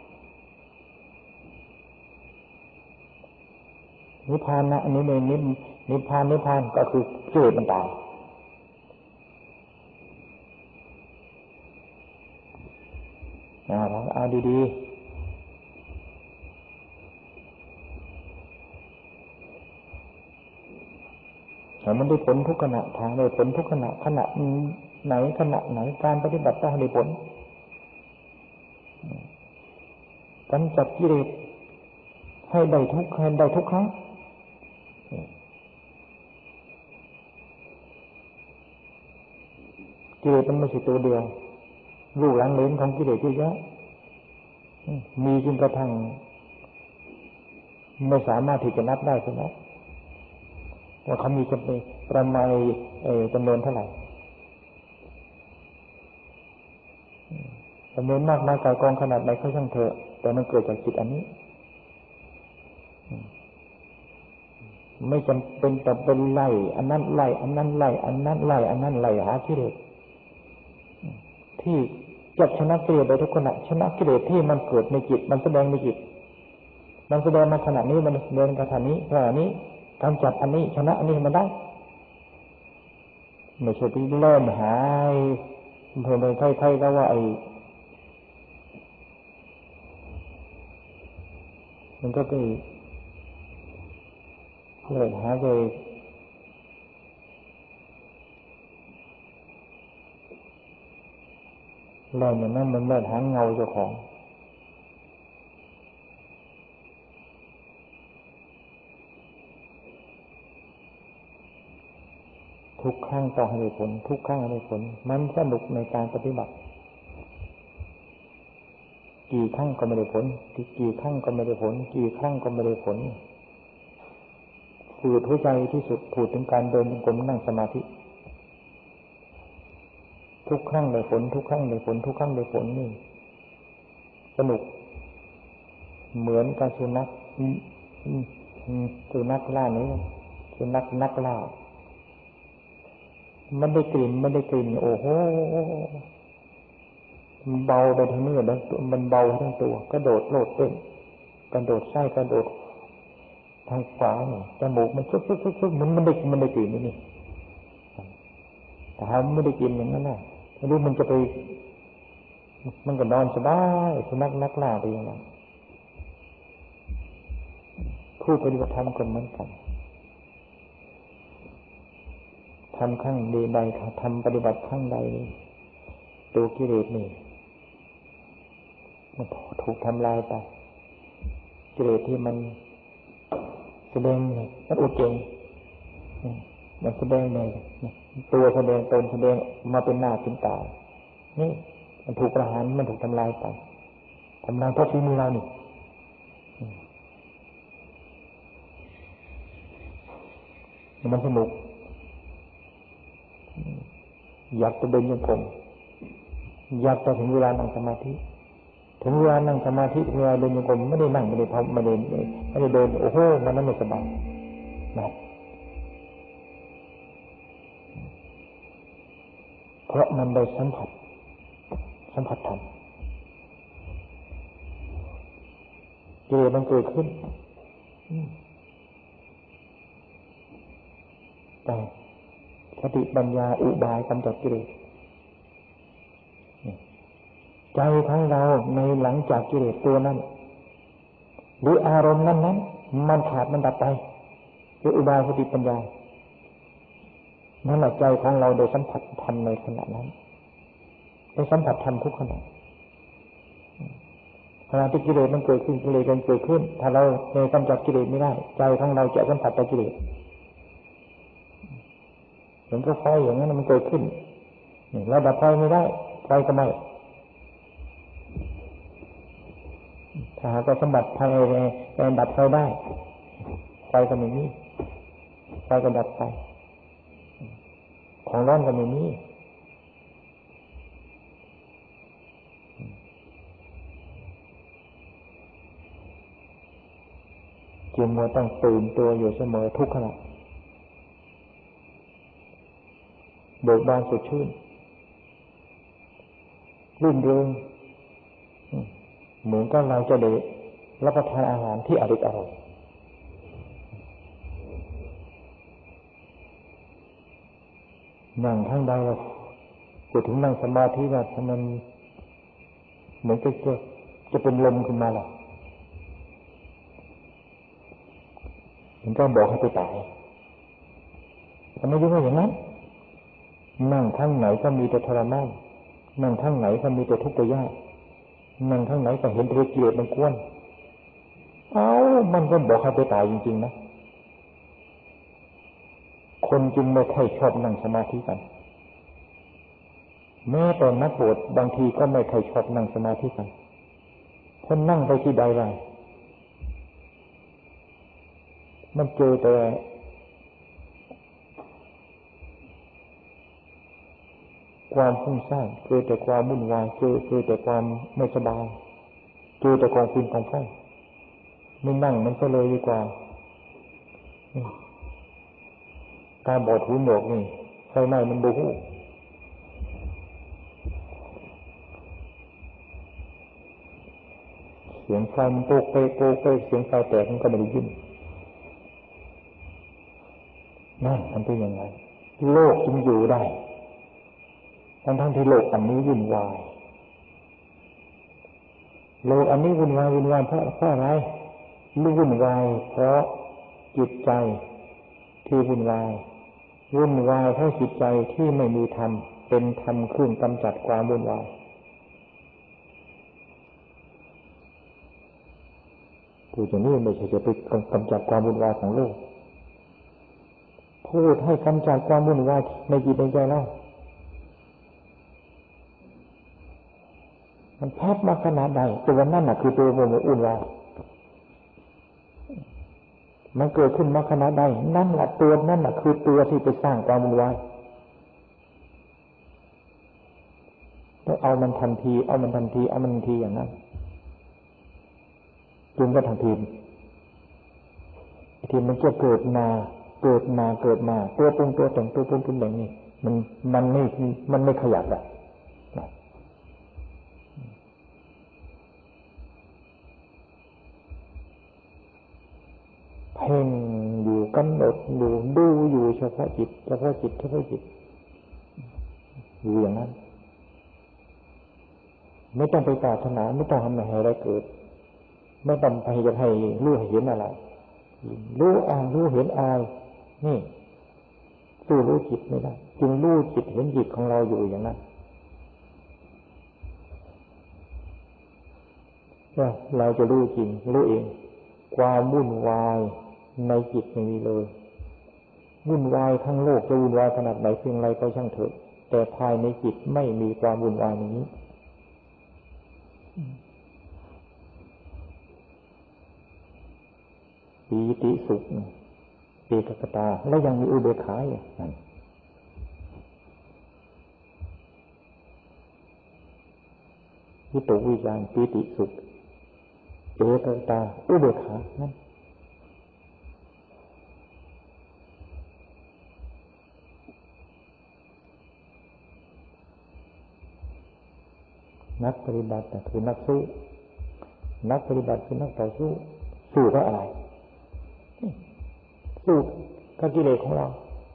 Speaker 1: นิพพานนะอันนี้ในนิพนิพพานนิพพานก็คือกิเลสมันตายเอาเอาดีๆแต่มันได้ผลทุกขณะทางได้ผลทุกขณะขณะไหนขณะไหนการปฏิบัติต้องได้ผลกำจัดกิเลสให้ได้ทุกให้ได้ทุกครั้งกิเลสมันไม่ใช่ตัวเดียวลูกหลานเหลนของกิเลสเยอะแยะมีจนกระทั่งไม่สามารถที่จะนับได้ใช่ไหมว่าเขามีจำนวนประมาณจำนวนเท่าไหร่จำนวนมากมายกายกองขนาดไหนเขาช่างเถอะแต่มันเกิดจากจิตอันนี้ไม่จำเป็นแต่เป็นไล่อันนั้นไล่อันนั้นไล่อันนั้นไล่อันนั้นไล่หากิเลสที่จะชนะกิเลสได้ทุกขณะชนะกิเลสที่มันเกิดในจิตมันแสดงในจิตมันแสดงมาขณะนี้มันแสดงขณะนี้ขณะนี้กำจัดอันนี้ชนะอันนี้มันได้ไม่ใช่ที่เริ่มหายเพิ่มไปไทยๆแล้วว่าไอ้มันก็ไปเลยหาเลยแล้วอย่างนั้นมันเลิศหาเงาเจ้าของทุกครั้งต้องให้ได้ผลทุกครั้งให้ได้ผลมันสนุกในการปฏิบัติกี่ครั้งก็ไม่ได้ผลกี่ครั้งก็ไม่ได้ผลกี่ครั้งก็ไม่ได้ผลฝืดหัวใจที่สุดพูดถึงการเดินจงกรมนั่งสมาธิทุกครั้งได้ผลทุกครั้งได้ผลทุกครั้งได้ผลนี่สนุกเหมือนกับสุนัขสุนัขล่านี้สุนัขนักล่ามันได้กลิ่นมันได้กลิ่นโอ้โหมันเบาไปทั้งเนื้อแล้วมันเบาทั้งตัวกระโดดโลดเต้นกระโดดไส้กระโดดทางขวาเนี่ยจมูกมันซุกซุกซุกซุกมันมันได้มันได้กลิ่นนี่แต่ถ้าไม่ได้กลิ่นอย่างนั้นน่ะไม่รู้มันจะไปมันก็นอนสบายสุนัขนักล่าไปอย่างนั้นผู้ปฏิบัติธรรมคนเหมือนกันทำขั้งใดใดทำปฏิบัติขั้งใดตัวกิเลสนี่มันถูกทำลายไปกิเลสที่มันแสดงมันอุดเจงมันแสดงในตัวแสดงตนแสดงมาเป็นหน้าเป็นตานี่มันถูกประหารมันถูกทำลายไปทำลายเพราะฝีมือเรานี่มันสนุกอยากจะเดินยังกรมอยากจะถึงเวลานั่งสมาธิถึงเวลานั่งสมาธิเวลาเดินยังกรมไม่ได้นั่งไม่ได้ทำไม่ได้ไม่ได้เดินโอ้โหมันนั้นไม่สบายนะเพราะมันได้สัมผัสสัมผัสธรรมกิเลสมันเกิดขึ้นแต่สติปัญญาอุบายกำจัดกิเลสใจของเราในหลังจากกิเลสตัวนั้นหรืออารมณ์นั้นนั้นมันขาดมันดับไปด้วยอุบายสติปัญญานั่นแหละใจของเราได้สัมผัสธรรมในขณะนั้นได้สัมผัสธรรมทุกขณะขณะที่กิเลสมันเกิดขึ้นกิเลสมันเกิดขึ้นถ้าเราในกำจัดกิเลสไม่ได้ใจของเราจะสัมผัสกับกิเลสเห็นก็ไฟอย่างนั้นมันเกิดขึ้นเราดับไฟไม่ได้ไฟก็ไม่ถ้าหากว่าสมบัติภายในดับไฟได้ไฟก็ไม่มีไฟก็ดับไปของร้อนก็ไม่มีจึงมัวต้องตื่นตัวอยู่เสมอทุกขณะเบิกบานสดชื่นรื่นเริงเหมือนกับเราจะได้รับประทานอาหารที่อร่อยอร่อยนั่งทั้งใดเราจะถึงนั่งสมาธิว่ามันเหมือนจะจะเป็นลมขึ้นมาหรอมันก็บอกให้ไปตายแต่ไม่ใช่ว่าอย่างนั้นนั่งทั้งไหนก็มีแต่ทรมานนั่งทั้งไหนก็มีแต่ทุกข์แต่ยากนั่งทั้งไหนก็เห็นแต่กิเลสมันกวนเอ้ามันก็บอกให้ไปตายจริงๆนะคนจึงไม่ค่อยชอบนั่งสมาธิกันแม้แต่นักบวชบางทีก็ไม่ค่อยชอบนั่งสมาธิกันเพราะนั่งไปที่ใดล่ะมันเจอแต่ความฟุ้งซ่านเจอแต่ความวุ่นวายเจอเจอแต่ความไม่สบายเจอแต่กองฟืนกองไฟไม่นั่งมันก็เลยดีกว่าตาบอดหูหนวกนี่ไฟไหม้มันบูฮู้เสียงไฟมันโป๊กเป๊กโป๊กเป๊กเสียงไฟแตกมันก็ไม่ได้ยินนั่นมันเป็นยังไงโลกจึงอยู่ได้ทั้งทั้งที่โลกอันนี้วุ่นวายโลกอันนี้วุ่นวายวุ่นวายเพราะเพราะอะไรไม่วุ่นวายเพราะจิตใจที่วุ่นวายวุ่นวายเพราะจิตใจที่ไม่มีธรรมเป็นธรรมเครื่องกำจัดความวุ่นวายพูดอย่างนี้ไม่ใช่จะไปกำจัดความวุ่นวายของโลกพูดให้กำจัดความวุ่นวายในจิตในใจเรามันแพบมาขนาดใดตัวนั่นน่ะคือตัวมันอุ่นวายมันเกิดขึ้นมาขนาดใดนั่นแหละตัวนั่นน่ะคือตัวที่ไปสร้างความวุ่นวายต้องเอามันทันทีเอามันทันทีเอามันทันทีอย่างนั้นจึงก็ทันทีทีมันจะเกิดมาเกิดมาเกิดมาตัวปรุงตัวแต่งตัวปรุงตัวแต่งนี่มันมันไม่มันไม่ขยับอ่ะเพ่งอยู่กำหนดอยู่ดูอยู่เฉพาะจิตเฉพาะจิตเฉพาะจิตอยู่อย่างนั้นไม่ต้องไปปรารถนาไม่ต้องทำให้อะไรเกิดไม่ต้องไปจะให้รู้ให้เห็นอะไรรู้อ่านรู้เห็นอายนี่สู้รู้จิตไม่ได้จึงรู้จิตเห็นจิตของเราอยู่อย่างนั้นว่าเราจะรู้จริงรู้เองความวุ่นวายในจิตไม่มีเลยวุ่นวายทั้งโลกจะวุ่นวายขนาดไหนเพียงไรก็ช่างเถอะแต่ภายในจิตไม่มีความวุ่นวายอย่างนี้ปีติสุขเอกคตาและยังมีอุเบกขาอย่างนั้นวิตกวิจารปีติสุขเอกคตาอุเบกขานั้นนักปฏิบัติคือนักสู้นักปฏิบัติคือนักต่อสู้สู้กับอะไรสู้กับกิเลสของเรา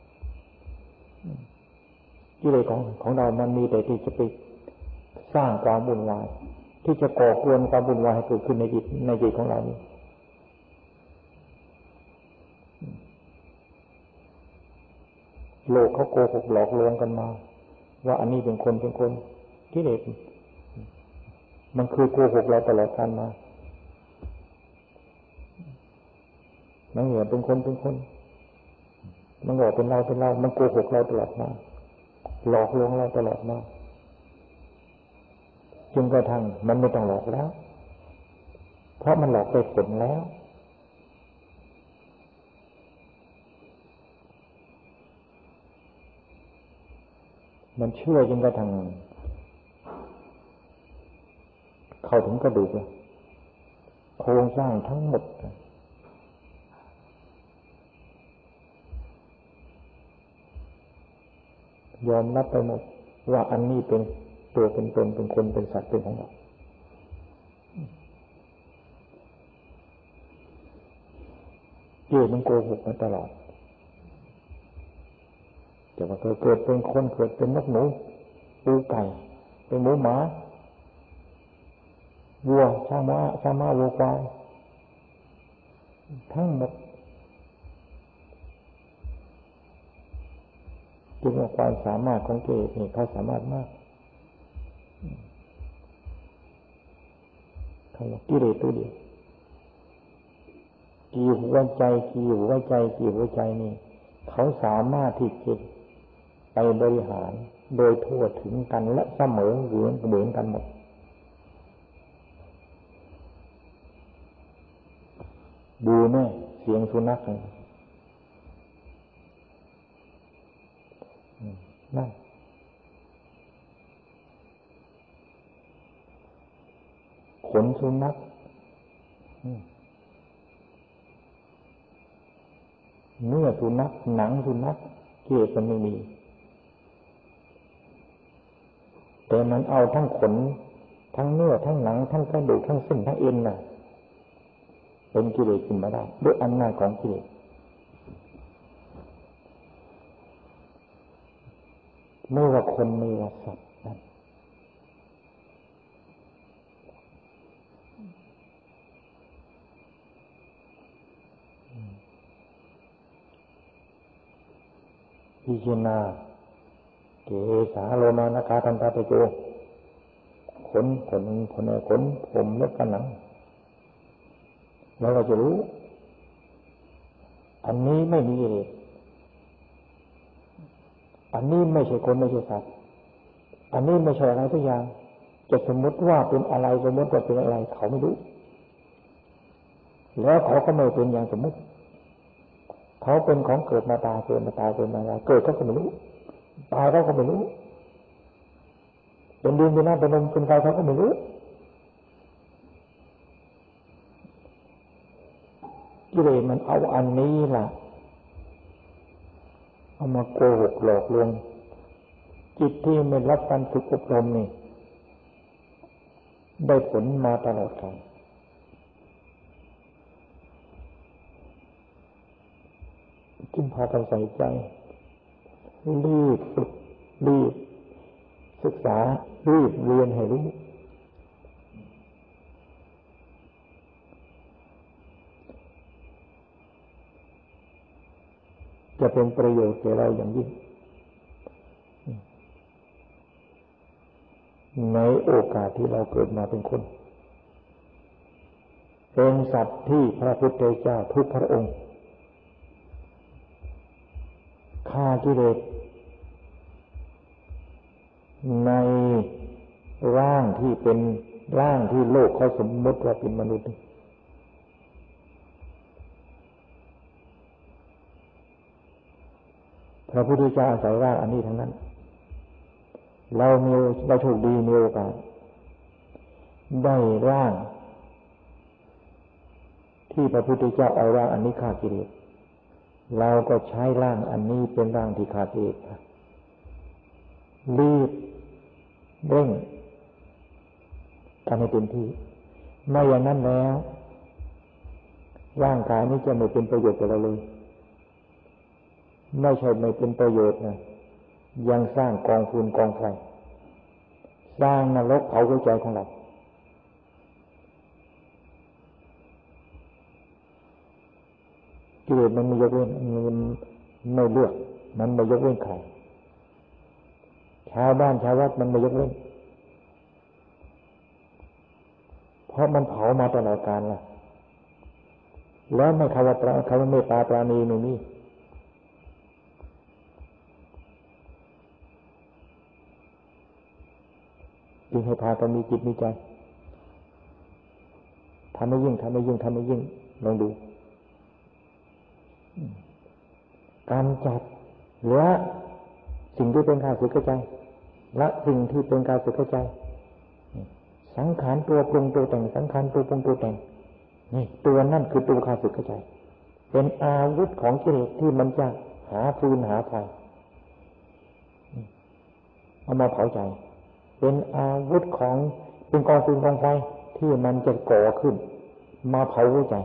Speaker 1: กิเลสของของเรามันมีแต่ที่จะไปสร้างความวุ่นวายที่จะก่อกวนความวุ่นวายให้เกิดขึ้นในจิตในจิตของเรานี่โลกเขาโกหกหลอกลวงกันมาว่าอันนี้เป็นคนเป็นคนกิเลสมันคือโกหกเราตลอดกาลมามันเหมือนเป็นคนเป็นคนมันบอกเป็นเราเป็นเรามันโกหกเราตลอดมาหลอกลวงเราตลอดมาจนกระทั่งมันไม่ต้องหลอกแล้วเพราะมันหลอกไปผลแล้วมันเชื่อจนกระทั่งเข้าถึงกระดูกเลยโครงสร้างทั้งหมดยอมรับไปหมดว่าอันนี้เป็นตัวเป็นตนเป็นคนเป็นสัตว์เป็นของเราเกิดมันโกหกมาตลอดแต่ว่าเกิดเป็นคนเกิดเป็นนกหนูปูไก่เป็นหมูหมาวัวช้างม้าช้างม้าวัวควายทั้งหมดจึงว่าความสามารถของกิเลสนี่เขาสามารถมากเขาบอกกิเลสตัวเดียวกี่หัวใจกี่หัวใจกี่หัวใจนี่เขาสามารถที่จะไปบริหารโดยทั่วถึงกันและเสมอเหมือนเหมือนกันหมดดูแม่เสียงสุนัขเลยนั่นขนสุนัขเนื้อสุนัขหนังสุนัขเกล็ดมันไม่มีแต่มันเอาทั้งขนทั้งเนื้อทั้งหนังทั้งกระดูกทั้งเส้นทั้งเอ็นน่ะเป็นกิเลสขึ้นมาได้ด้วยอำนาจของกิเลสไม่ว่าคนไม่ว่าสัตว์นั่นพิจารณาเกสาโลมานะคาทันตาตะโจขนขนขนขนผมเล็บกันหนังแล้วเราจะรู้อันนี้ไม่มีกิเลสอันนี้ไม่ใช่คนไม่ใช่สัตว์อันนี้ไม่ใช่อะไรทุกอย่างจะสมมติว่าเป็นอะไรสมมติว่าเป็นอะไรเขาไม่รู้แล้วเขาก็ไม่เป็นอย่างสมมติเขาเป็นของเกิดมาตายเกิดมาตายเกิดมาตายเกิดเขาก็ไม่รู้ตายเขาก็ไม่รู้เป็นดินเป็นน้ำเป็นลมเป็นไฟเขาก็ไม่รู้กิเลสมันเอาอันนี้ล่ะเอามาโกหกหลอกลวงจิตที่ไม่รับการฝึกอบรมนี่ได้ผลมาตลอดกาลจึงพากันใส่ใจรีบฝึกรีบศึกษารีบเรียนให้รู้จะเป็นประโยชน์แก่เราอย่างยิ่งในโอกาสที่เราเกิดมาเป็นคนเป็นสัตว์ที่พระพุทธเจ้าทุกพระองค์ฆ่ากิเลสในร่างที่เป็นร่างที่โลกเขาสมมติว่าเป็นมนุษย์พระพุทธเจ้าอาศัยร่างอันนี้ทั้งนั้นเรามีเราโชคดีมีโอกาสได้ร่างที่พระพุทธเจ้าเอาร่างอันนี้ฆ่ากิเลสเราก็ใช้ร่างอันนี้เป็นร่างที่ฆ่ากิเลสรีบเร่งทำให้เต็มที่ไม่อย่างนั้นแล้วร่างกายนี้จะไม่เป็นประโยชน์กับเราเลยไม่ใช่ไม่เป็นประโยชน์นะยังสร้างกองฟืนกองไฟสร้างนรกเผาหัวใจของเรากิเลสมันไม่ยกเว้นมันไม่เลือกมันไม่ยกเว้นใครชาวบ้านชาววัดมันไม่ยกเว้นเพราะมันเผามาตลอดกาลล่ะแล้วไม่คำว่าปราคำว่าเมตตาปราณีไม่มีจึงให้พากันมีจิตมีใจทำให้ยิ่งทำให้ยิ่งทำให้ยิ่งลองดูการจัดเหลือสิ่งที่เป็นข้าศึกใจละสิ่งที่เป็นกายสุขใจสังขารตัวปรุงตัวแต่งสังขารตัวปรุงตัวแต่งนี่ตัวนั่นคือตัวกายสุขใจเป็นอาวุธของกิเลสที่มันจะหาฟืนหาไฟเอามาเผาใจเป็นอาวุธของเป็นกองฟืนกองไฟที่มันจะก่อขึ้นมาเผาหัวใจ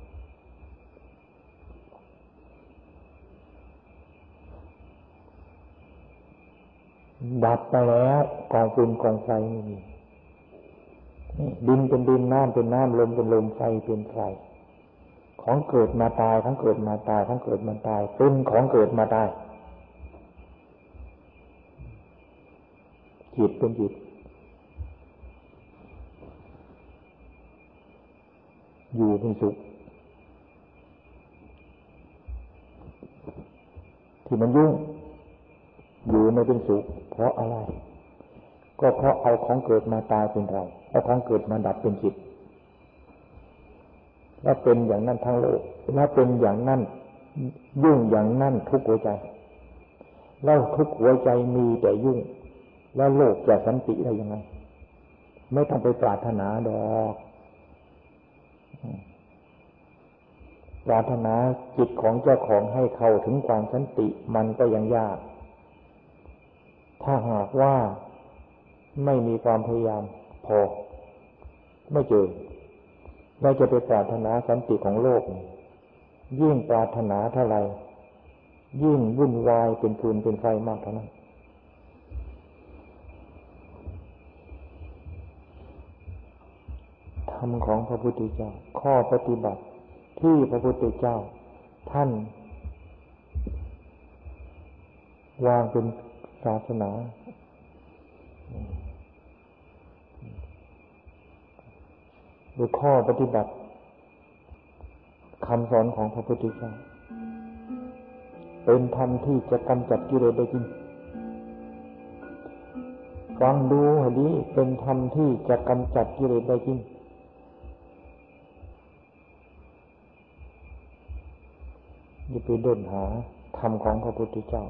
Speaker 1: ดับไปแล้วกองฟืนกองไฟไม่มีดินเป็นดินน้ำเป็นน้ำลมเป็นลมไฟเป็นไฟของเกิดมาตายของเกิดมาตายของเกิดมาตายเป็นของเกิดมาตายจิตเป็นจิตอยู่เป็นสุขที่มันยุ่งอยู่ไม่เป็นสุขเพราะอะไรก็เพราะเอาของเกิดมาตายเป็นเราเอาของเกิดมาดับเป็นจิตแล้วเป็นอย่างนั้นทั้งโลกแล้วเป็นอย่างนั้นยุ่งอย่างนั้นทุกหัวใจแล้วทุกหัวใจมีแต่ยุ่งแล้วโลกจะสันติได้ยังไงไม่ต้องไปปรารถนาดอกปรารถนาจิตของเจ้าของให้เข้าถึงความสันติมันก็ยังยากถ้าหากว่าไม่มีความพยายามพอไม่เจอเราจะไปปรารถนาสันติของโลกยิ่งปรารถนาเท่าไรยิ่งวุ่นวายเป็นฟืนเป็นไฟมากเท่านั้นธรรมของพระพุทธเจ้าข้อปฏิบัติที่พระพุทธเจ้าท่านวางเป็นศาสนาหรือข้อปฏิบัติคำสอนของพระพุทธเจ้าเป็นธรรมที่จะกำจัดกิเลสได้จริงฟังดูให้ดีเป็นธรรมที่จะกำจัดกิเลสได้จริงอย่าไปเดินหาธรรมของพระพุทธเจ้า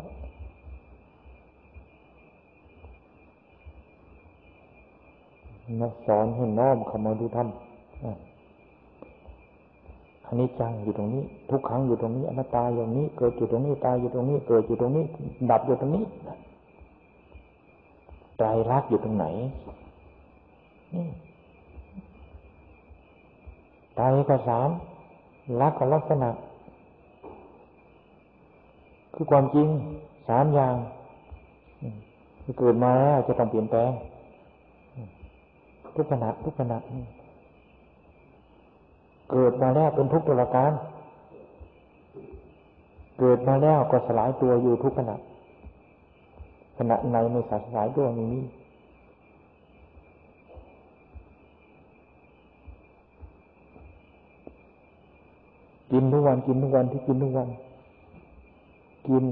Speaker 1: นักสอนให้น้อมเข้ามาดูธรรมอนิจจังอยู่ตรงนี้ทุกขังอยู่ตรงนี้อนัตตาอย่างนี้เกิดอยู่ตรงนี้ตายอยู่ตรงนี้เกิดอยู่ตรงนี้ดับอยู่ตรงนี้ไตรลักษณ์อยู่ตรงไหนนี่ไตรก็สามลักษณ์ก็ลักษณะคือความจริงสามอย่างคือเกิดมาแล้วจะต้องเปลี่ยนแปลงทุกขณะทุกขณะเกิดมาแล้วเป็นทุกข์ตลอดกาลเกิดมาแล้วก็สลายตัวอยู่ทุกขณะขณะไหนไม่สลายตัวไม่มีกินทุกวันกินทุกวันที่กินทุกวันกิน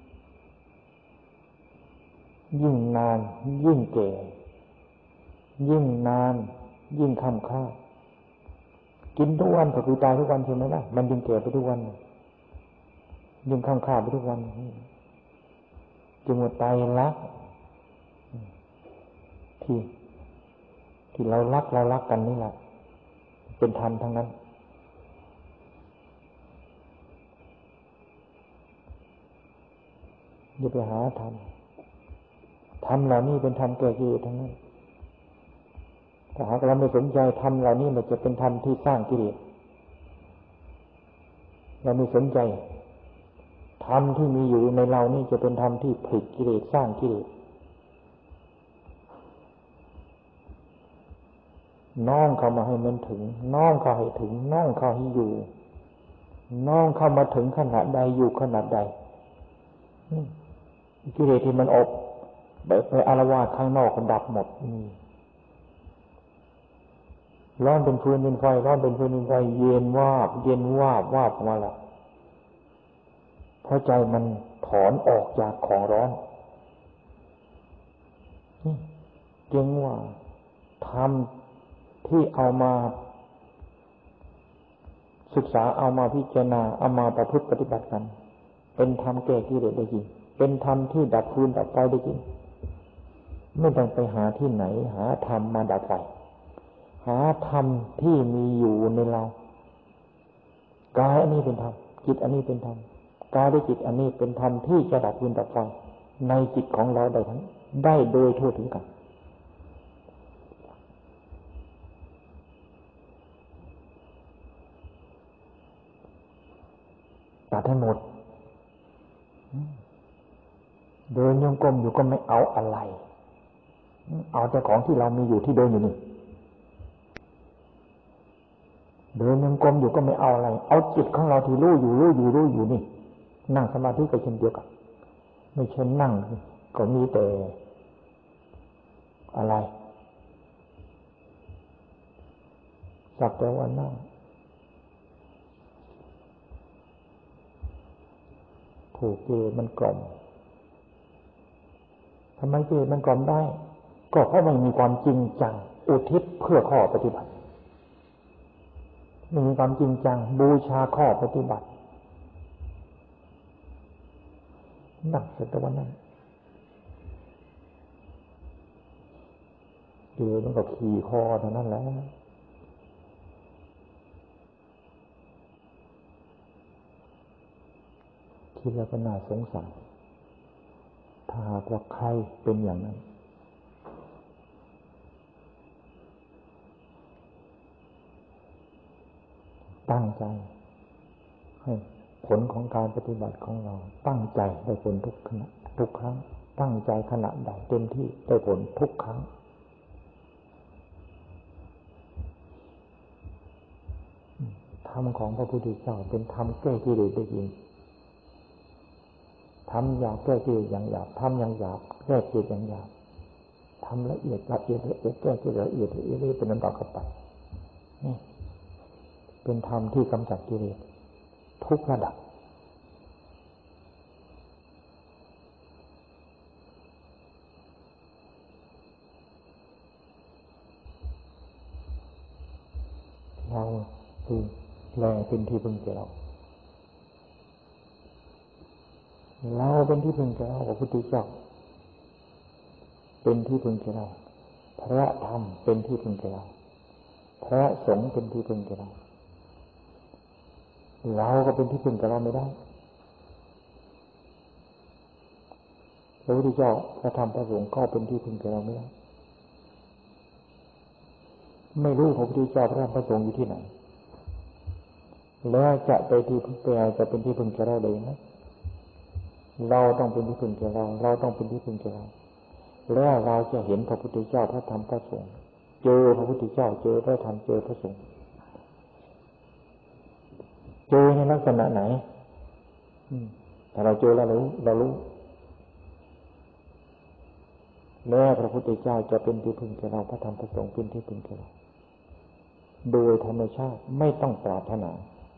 Speaker 1: ยิ่งนานยิ่งแก่ยิ่งนานยิ่งค่ำค่ากินทุกวันก็คือตายทุกวันใช่ไหมล่ะมันยิ่งแก่ไปทุกวันยิ่งค่ำค่าไปทุกวันจึงว่าตายรักที่ที่เรารักเรารักกันนี่แหละเป็นธรรมทั้งนั้นอย่าไปหาธรรมธรรมเหล่านี้เป็นธรรมแก่กิเลสทั้งนั้นถ้าหากเราไม่สนใจธรรมเหล่านี้มันจะเป็นธรรมที่สร้างกิเลสเราไม่สนใจธรรมที่มีอยู่ในเรานี่จะเป็นธรรมที่ผลิตกิเลสสร้างกิเลสน้อมเข้ามาให้มันถึงน้อมเข้าให้ถึงน้อมเข้าให้อยู่น้อมเข้ามาถึงขนาดใดอยู่ขนาดใดกิเลสที่มันอบไปอาละวาดข้างนอกมันดับหมดร้อนเป็นฟืนเป็นไฟร้อนเป็นฟืนเป็นไฟเย็นวาบเย็นวาบวาบออกมาละเพราะใจมันถอนออกจากของร้อนเก่งว่าธรรมที่เอามาศึกษาเอามาพิจารณาเอามาประพฤติปฏิบัติกันเป็นธรรมแก้กิเลสได้จริงเป็นธรรมที่ดับฟืนดับไฟได้จริงไม่ต้องไปหาที่ไหนหาธรรมมาดับไฟหาธรรมที่มีอยู่ในเรากายอันนี้เป็นธรรมจิตอันนี้เป็นธรรมกายและจิตอันนี้เป็นธรรมที่จะดับฟืนดับไฟในจิตของเราได้ทั้งได้โดยทั่วถึงกันตัดให้หมดเดินโยงกลมอยู่ก็ไม่เอาอะไรเอาแต่ของที่เรามีอยู่ที่เดินอยู่นี่เดินยังกลมอยู่ก็ไม่เอาอะไรเอาจิตของเราที่รู้อยู่รู้อยู่รู้อยู่นี่นั่งสมาธิก็เช่นเดียวกันไม่ใช่นั่งก็มีแต่อะไรสักแต่ว่านั่งถูกเจมันกล่อมทำไมเจมันกล่อมได้ก็เพราะมันมีความจริงจังอุทิศเพื่อข้อปฏิบัติมีความจริงจังบูชาข้อปฏิบัตินั่งสักแต่ว่านั่งเจมันก็ขี่คอเท่านั้นแหละคิดแล้วก็น่าสงสารถ้าหากว่าใครเป็นอย่างนั้นตั้งใจให้ผลของการปฏิบัติของเราตั้งใจได้ผลทุกขณะทุกครั้งตั้งใจขณะใดเต็มที่ได้ผลทุกครั้งธรรมของพระพุทธเจ้าเป็นธรรมแก้กิเลสได้จริงธรรมหยาบแก้กิเลสอย่างหยาบธรรมอย่างหยาบแก้กิเลสอย่างหยาบธรรมละเอียดละเอียดละเอียดแก้กิเลสละเอียดละเอียดเป็นลำดับกันไปนี่เป็นธรรมที่กำจัดกิเลสทุกระดับเราคือแลเป็นที่พึ่งแก่เราเราเป็นที่พึ่งแก่เราพระพุทธเจ้าเป็นที่พึ่งแก่เราพระธรรมเป็นที่พึ่งแก่เราพระสงฆ์เป็นที่พึ่งแก่เราเราก็เป็นที่พึ่งแก่เราไม่ได้พระพุทธเจ้าพระธรรมพระสงฆ์ก็เป็นที่พึ่งแก่เราไม่ได้ไม่รู้พระพุทธเจ้าพระธรรมพระสงฆ์อยู่ที่ไหนแล้วจะไปที่พึ่งแก่จะเป็นที่พึ่งแก่เราได้ไหมเราต้องเป็นที่พึ่งแก่เราเราต้องเป็นที่พึ่งแก่เราแล้วเราจะเห็นพระพุทธเจ้าพระธรรมพระสงฆ์เจอพระพุทธเจ้าเจอพระธรรมเจอพระสงฆ์เจอในลักษณะไหนถ้าเราเจอแล้วเราเรารู้แล้วพระพุทธเจ้าจะเป็นที่พึ่งแก่เราพระธรรมพระสงฆ์เป็นที่พึ่งแก่เราโดยธรรมชาติไม่ต้องปรารถนา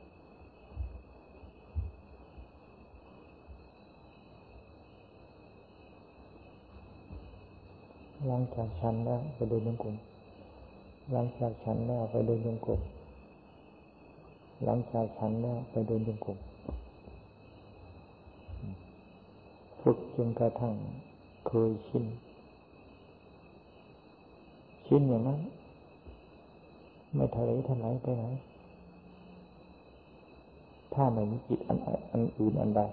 Speaker 1: หลังจากฉันแล้วไปเดินจงกรมหลังจากฉันแล้วไปเดินจงกรมหลังจากฉันแล้วไปเดินจงกรมฝึกจนกระทั่งเคยชินชินอย่างนั้นไม่ทะเลทลายไปไหนถ้าไม่มีจิตอันอันอื่นอันใด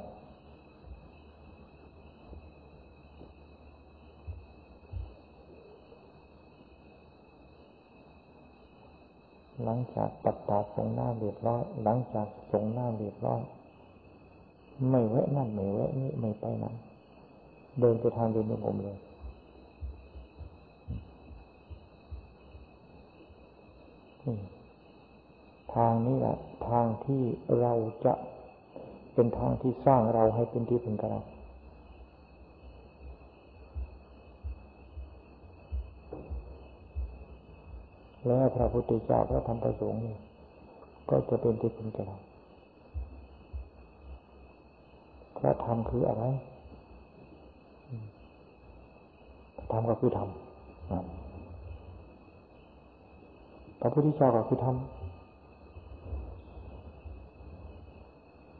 Speaker 1: หลังจากตัดตาส่งหน้าเรียบร้อยหลังจากส่งหน้าเรียบร้อยไม่แวะนั่นไม่แวะนี่ไม่ไปนั่นเดินไปทางเดินของผมเลยทางนี้แหละทางที่เราจะเป็นทางที่สร้างเราให้เป็นที่พึ่งแก่เราแล้วพระพุทธเจ้าพระธรรมพระสงฆ์นี่ก็จะเป็นที่พึ่งแก่เราพระธรรมคืออะไรธรรมก็คือธรรมพระพุทธเจ้าก็คือธรรม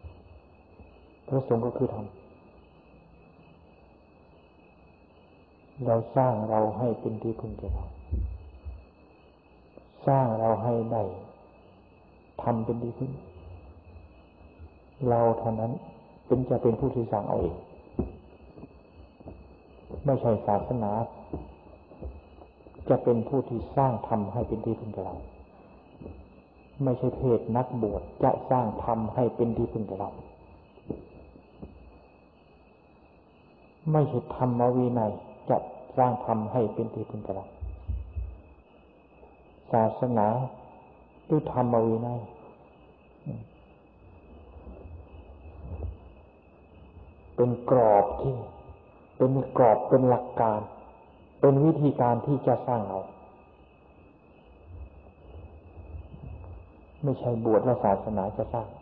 Speaker 1: พระสงฆ์ก็คือธรรมเราสร้างเราให้เป็นที่พึ่งแก่เราสร้างเราให้ได้ทำเป็นที่พึ่งเราเท่านั้นเป็นจะเป็นผู้ที่สร้างเอาเองไม่ใช่ศาสนาจะเป็นผู้ที่สร้างธรรมให้เป็นที่พึ่งแก่เราไม่ใช่เพศนักบวชจะสร้างธรรมให้เป็นที่พึ่งแก่เราไม่ใช่ธรรมวินัยจะสร้างธรรมให้เป็นที่พึ่งแก่เราศาสนาหรือธรรมวินัยเป็นกรอบที่เป็นกรอบเป็นหลักการเป็นวิธีการที่จะสร้างเราไม่ใช่บวชแล้วศาสนาจะสร้าง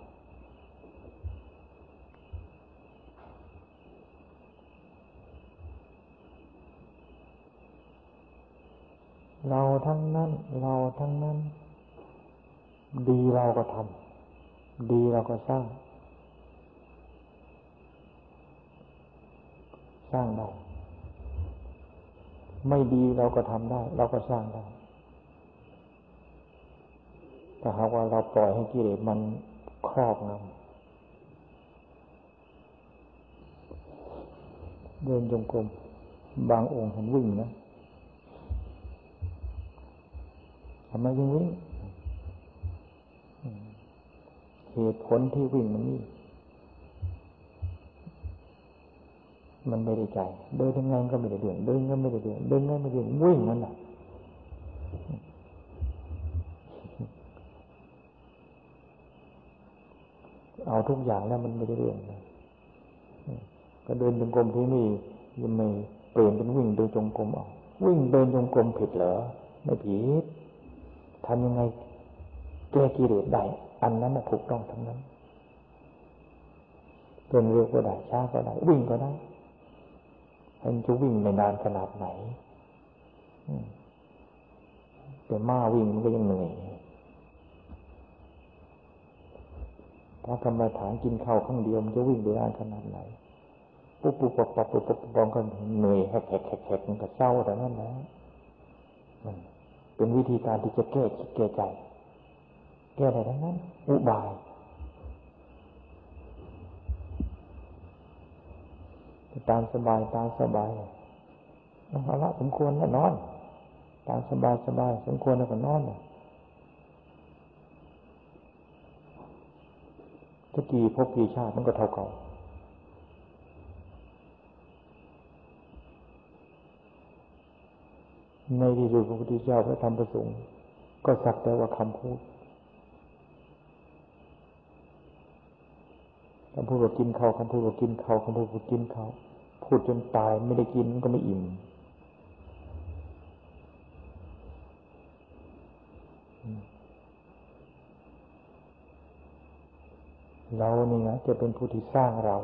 Speaker 1: เราทั้งนั้นเราทั้งนั้นดีเราก็ทำดีเราก็สร้างสร้างได้ไม่ดีเราก็ทำได้เราก็สร้างได้แต่หากว่าเราปล่อยให้กิเลสมันครอบงำเดินจงกรมบางองค์เห็นวิ่งนะทำไมยังวิ่งเหตุผลที่วิ่งมันนี่มันไม่ได้ใจเดินยังไงก็ไม่ได้เรื่องเดินก็ไม่ได้เรื่องเดินก็ไม่ได้เรื่องวิ่งนั่นแหละเอาทุกอย่างแล้วมันไม่ได้เรื่องเลยก็เดินจงกรมที่นี่ยังไม่เปลี่ยนเป็นวิ่งเดินจงกรมเอาวิ่งเดินจงกรมผิดเหรอไม่ผิดทำยังไงแก้กิเลสได้อันนั้นถูกต้องทั้งนั้นเดินเร็วก็ได้ช้าก็ได้วิ่งก็ได้มันจะวิ่งในนานขนาดไหนแต่ม้าวิ่งมันก็ยังเหนื่อยพระกรรมฐานกินข้าวครั้งเดียวมันจะวิ่งได้นานขนาดไหนปุ๊บปุ๊บปุ๊บปุ๊บปุ๊บปุ๊บปุ๊บก็เหนื่อยแหกแหกแหกแหกมันก็เศร้าแต่นั่นแหละมันเป็นวิธีการที่จะแก้จิตแก้ใจแก้ได้ทั้งนั้นอุบายตามสบายตามสบายเอาละสมควรแล้วนอนตามสบายสบายสมควรแล้วก็นอนจะกี่ภพกี่ชาติมันก็เท่าเก่าในที่สุดพระพุทธเจ้าพระธรรมพระสงฆ์ก็สักแต่ว่าคำพูดคำพูดว่ากินข้าวคำพูดว่ากินข้าวคำพูดว่ากินข้าวพูดจนตายไม่ได้กินก็ไม่อิ่มเรานี่นะจะเป็นผู้ที่สร้างเรา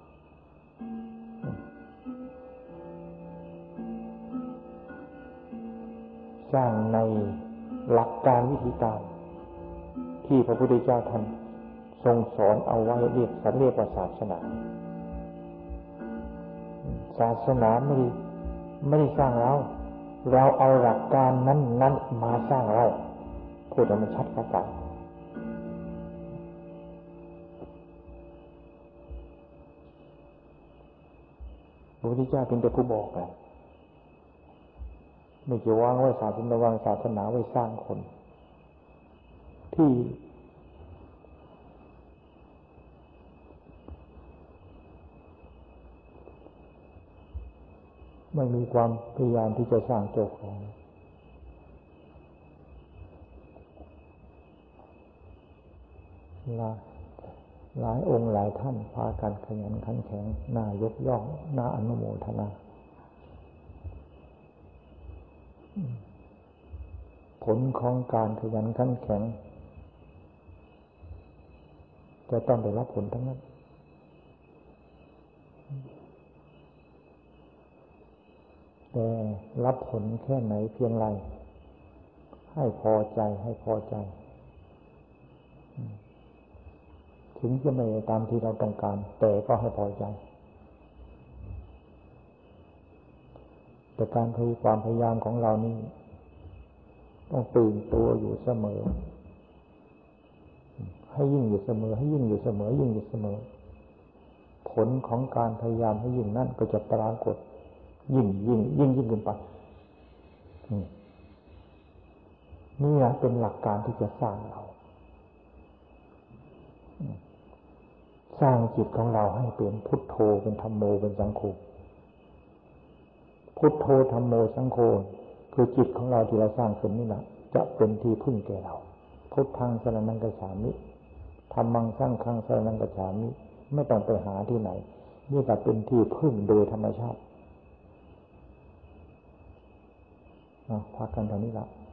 Speaker 1: สร้างในหลักการวิธีการที่พระพุทธเจ้าท่านทรงสอนเอาไว้เรียกสันเรียกว่าศาสนาศาสนาไม่ได้ไม่ได้สร้างเราเราเอาหลักการนั้นนั้นมาสร้างเราพูดให้มันชัดเข้าไปพระพุทธเจ้าเป็นแต่ผู้บอกไงไม่จะวางไว้ศาสนาวางศาสนาไว้สร้างคนที่ไม่มีความพยายามที่จะสร้างเจ้าของหลายหลายองค์หลายท่านพากันขยันขันแข็งน่ายกย่องน่าอนุโมทนาผลของการขยันขันแข็งจะต้องได้รับผลทั้งนั้นแต่รับผลแค่ไหนเพียงไรให้พอใจให้พอใจถึงจะไม่ตามที่เราต้องการแต่ก็ให้พอใจแต่การพยความพยายามของเรานี่ต้องตื่นตัวอยู่เสมอให้ยิ่งอยู่เสมอให้ยิ่งอยู่เสมอยิ่งอยู่เสมอผลของการพยายามให้ยิ่งนั่นก็จะปรากฏยิ่งยิ่งยิ่งยิ่งขึ้นไปนี่นะเป็นหลักการที่จะสร้างเราสร้างจิตของเราให้เป็นพุทโธเป็นธัมโมเป็นสังโฆพุทโธธัมโมสังโฆคือจิตของเราที่เราสร้างขึ้นนี่แหละจะเป็นที่พึ่งแก่เราพุทธังสรณังคัจฉามิธัมมังสังฆังสรณังคัจฉามิไม่ต้องไปหาที่ไหนนี่ก็เป็นที่พึ่งโดยธรรมชาติพักกันเท่านี้ละ